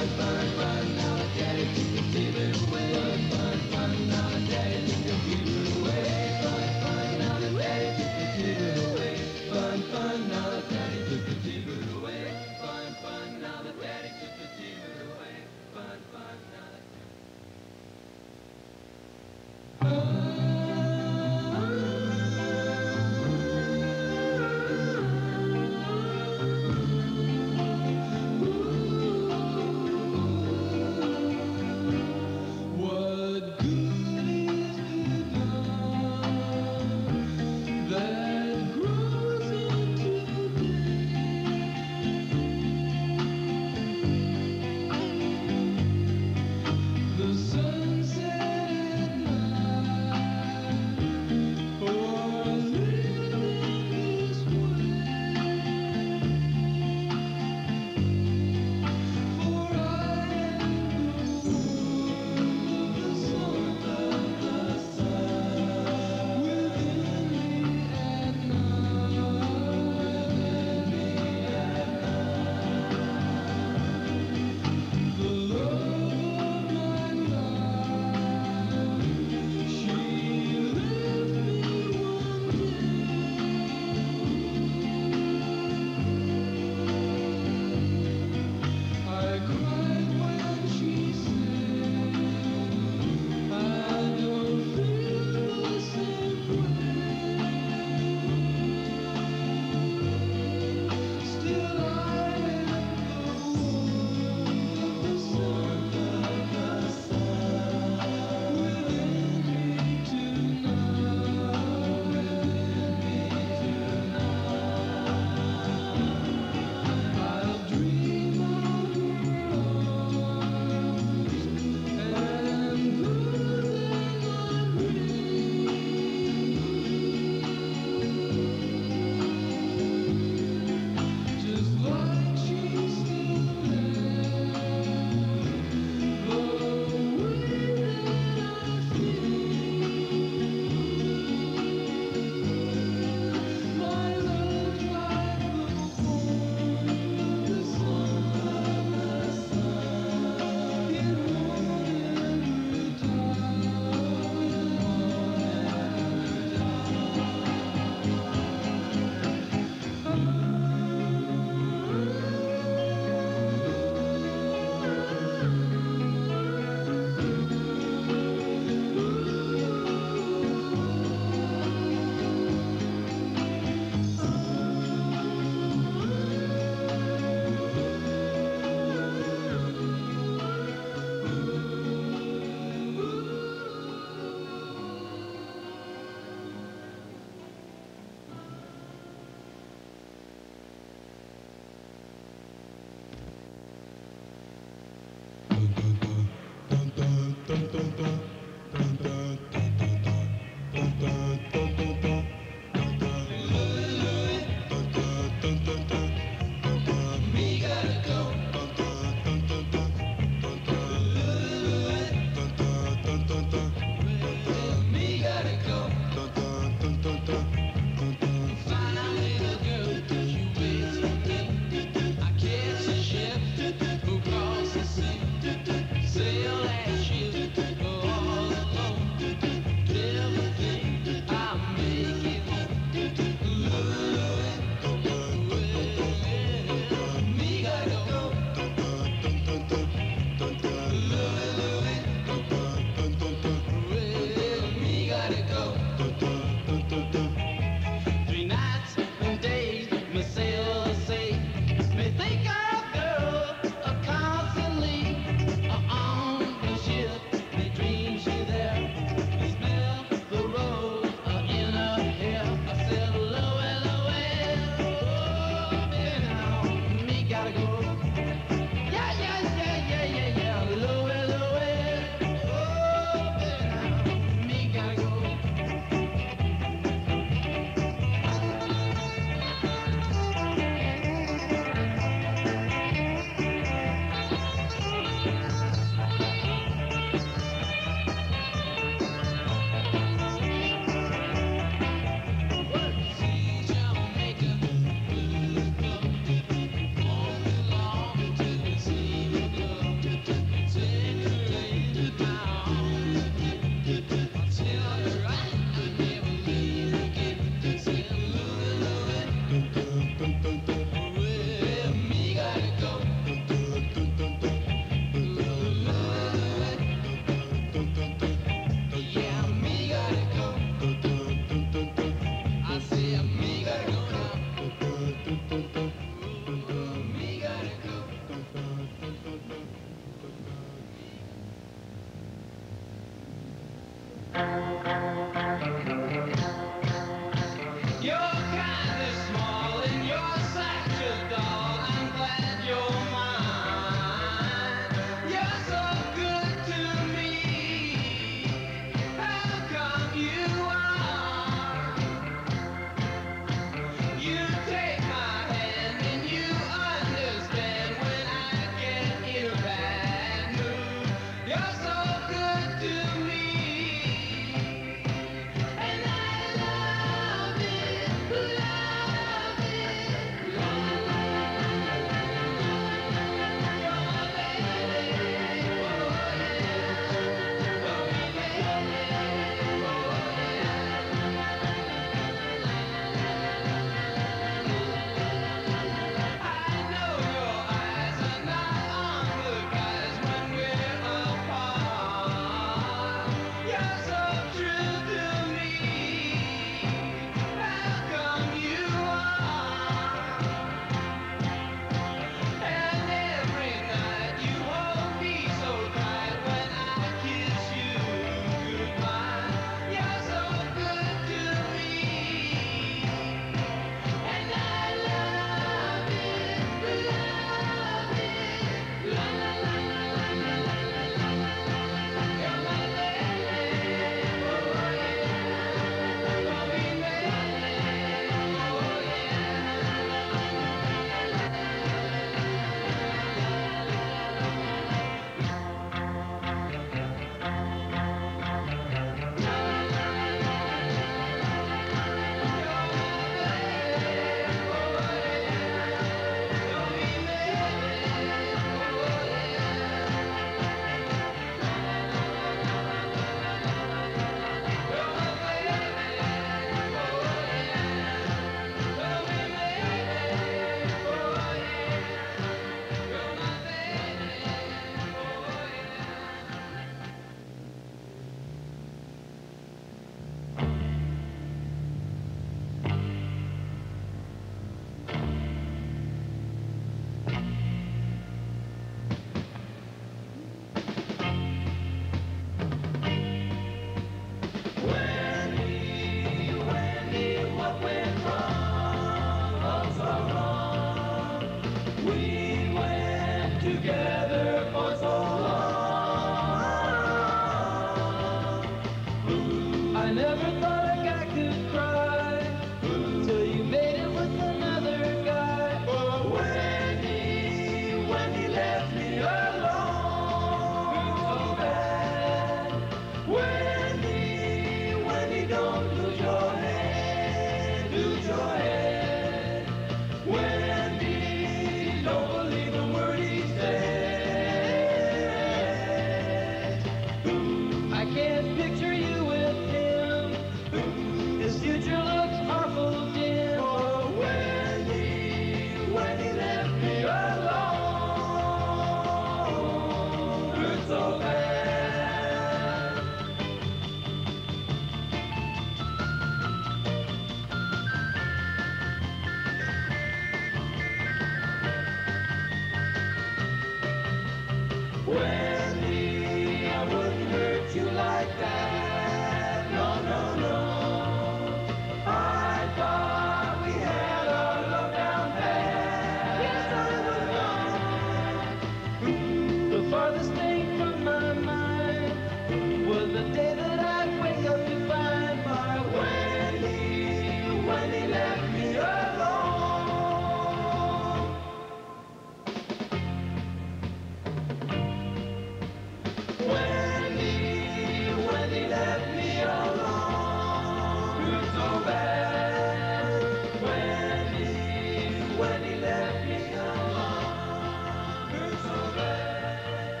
so bad when he, when he left me alone. Hurt so bad.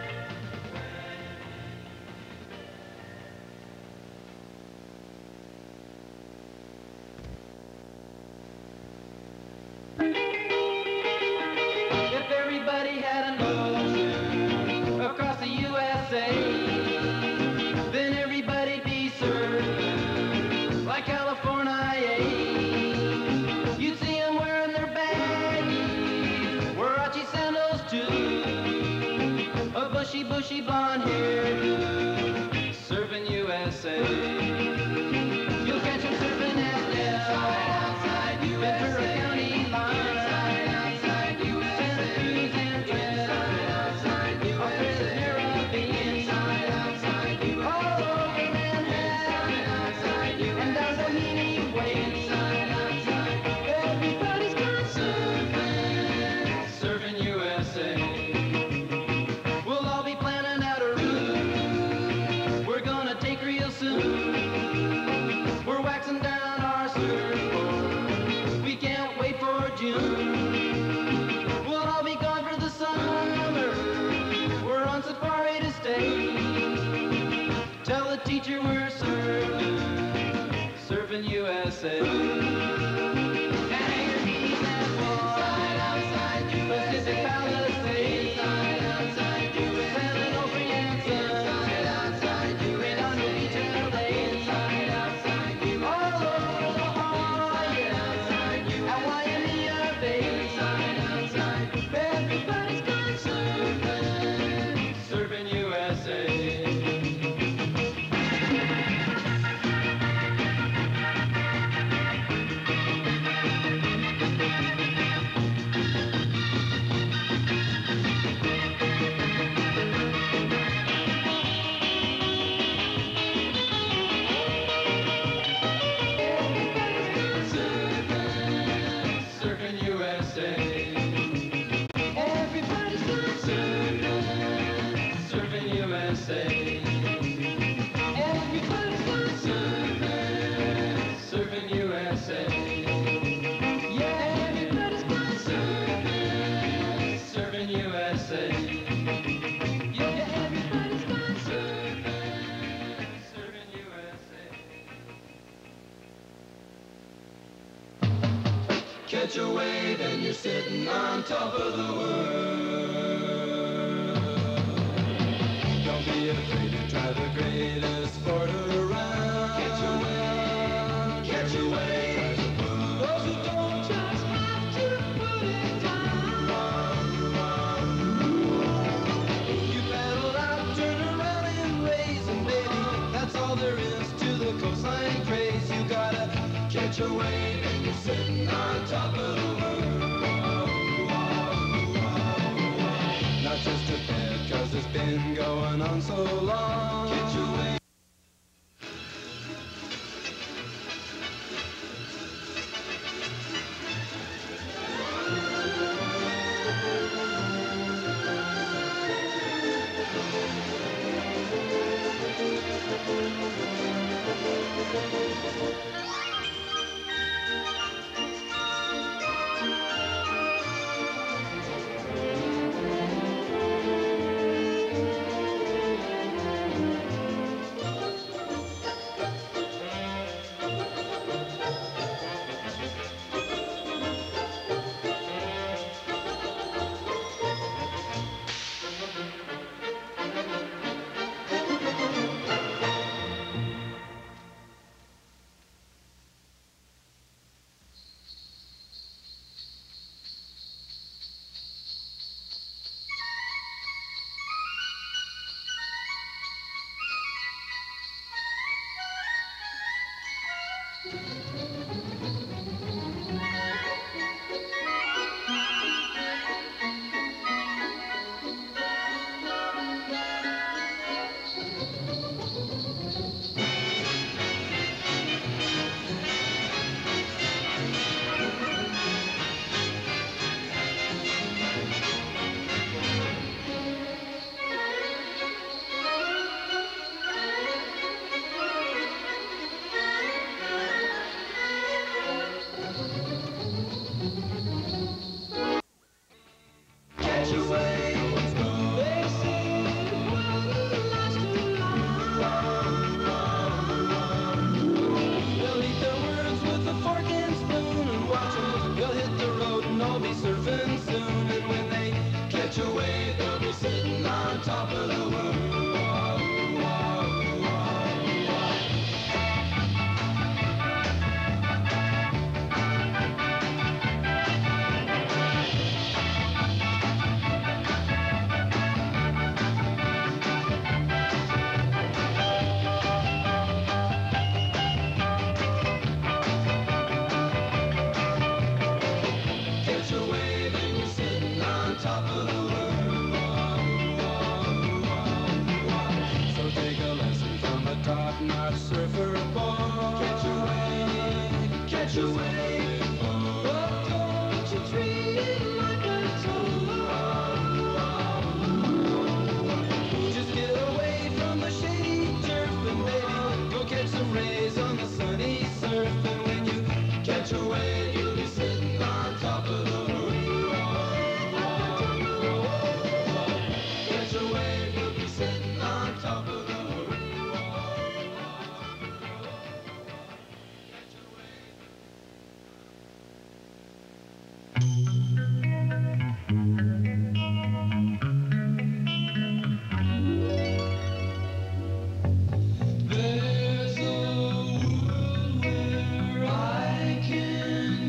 If everybody had an ocean across the U S A, then everybody'd be served like California. You'd see them wearing their baggies, Warachi sandals too, a bushy, bushy blonde hair, serving U S A. You'll catch them surfing at Del, Ventura County line. Tell the teacher we're serving, serving U S A. Hang your knees and walk outside Pacific Palisades, sailing over Yanson, right on the beach in L A, all over La Jolla, at Waimea Bay. Everybody's gone surfing, serving U S A. Catch a wave and you're sitting on top of the world. Don't be afraid to try the greatest sport around. Catch a wave, catch a wave. Those who don't just have to put it down. You paddle out, turn around and raise, and baby, that's all there is to the coastline craze. You gotta catch a wave and you're sitting on top of the world. Not just a bed, cause it's been going on so long. Catch a wave. catch a wave. But don't you treat it like a toad. Just get away from the shady turf and baby, go catch some rays on the sunny surf. And when you catch a wave, you'll be sitting on top of the roof. Catch a wave, you'll be sitting on top of the roof. There's a world where I can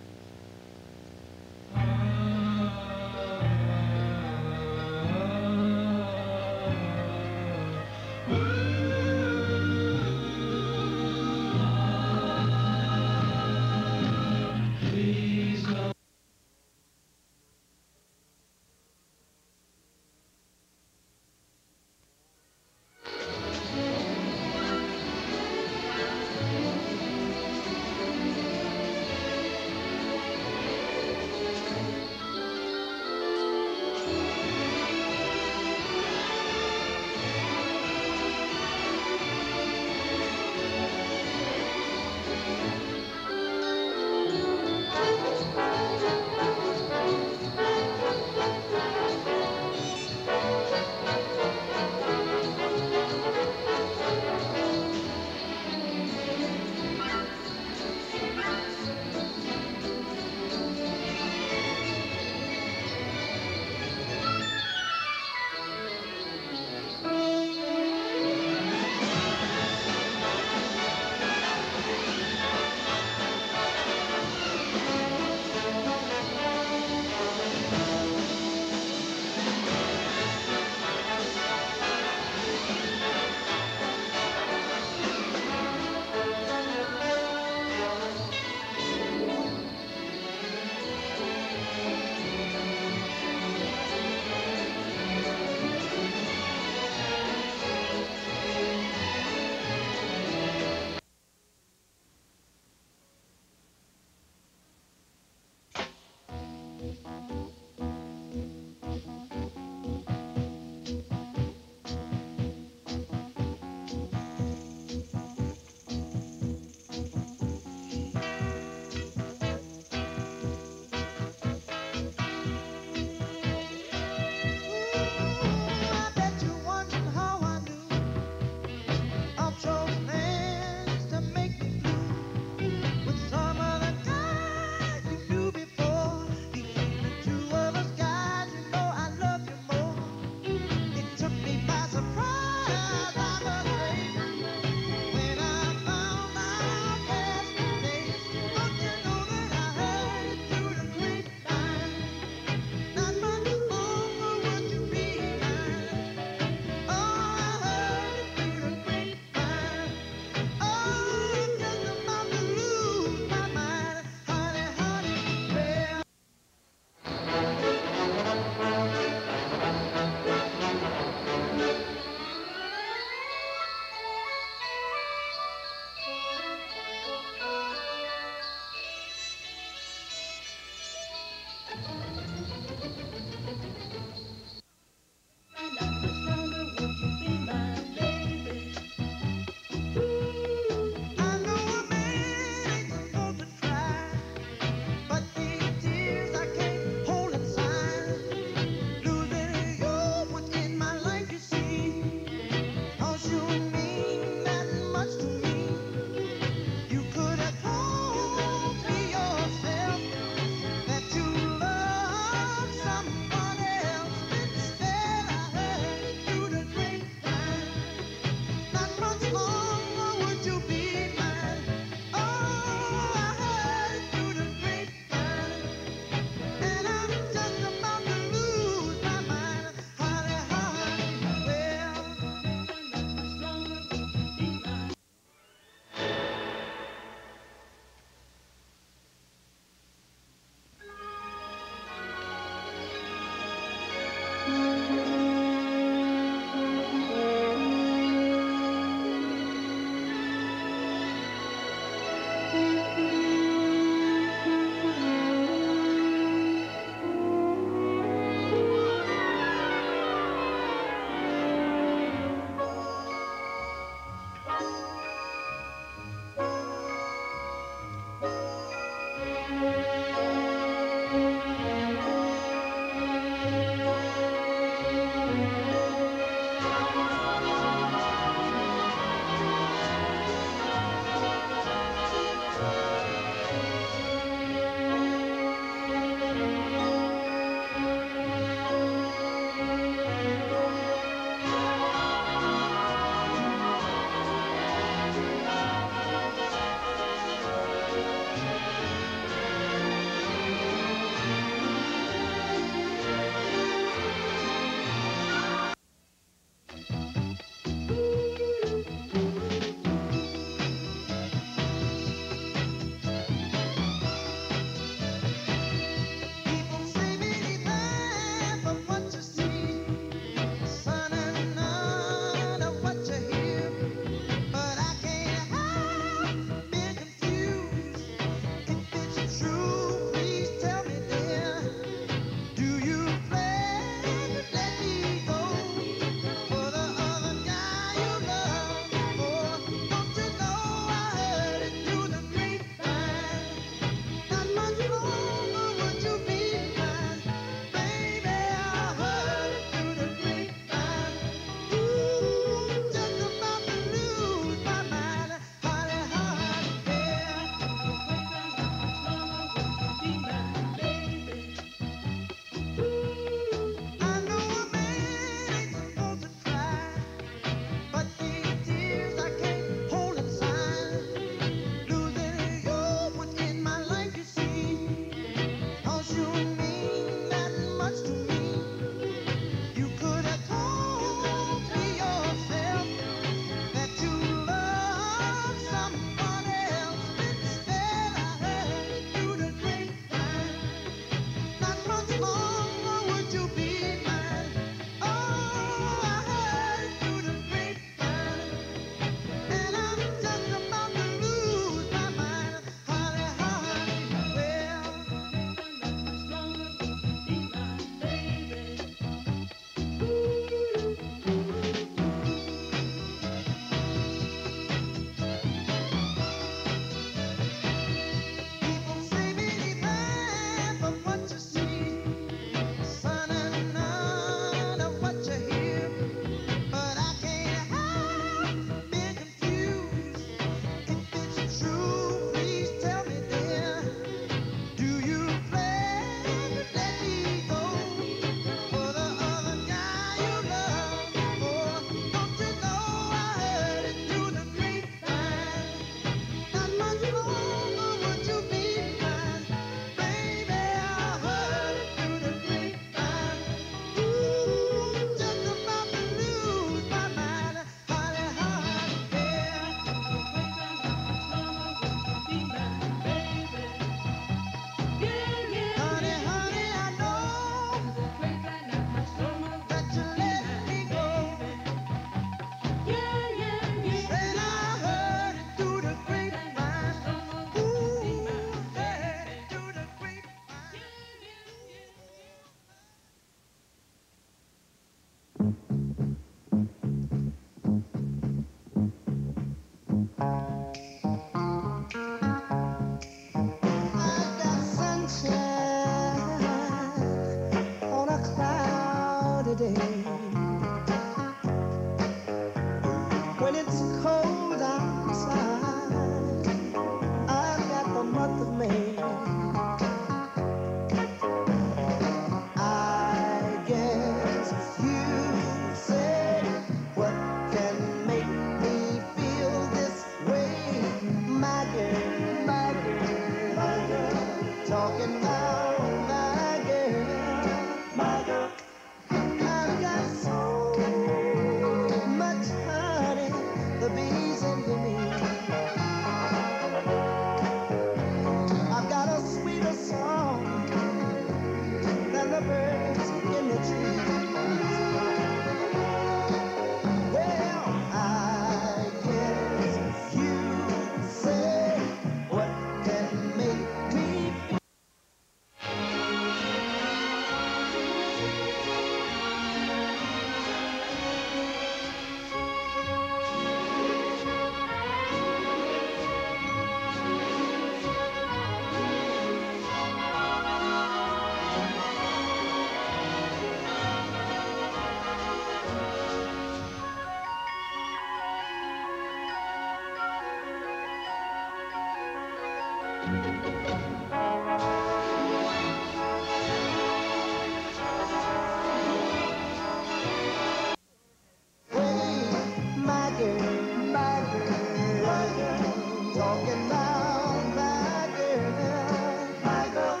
My girl, my girl, my girl, talking about my girl, my girl.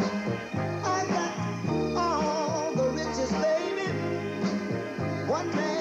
One man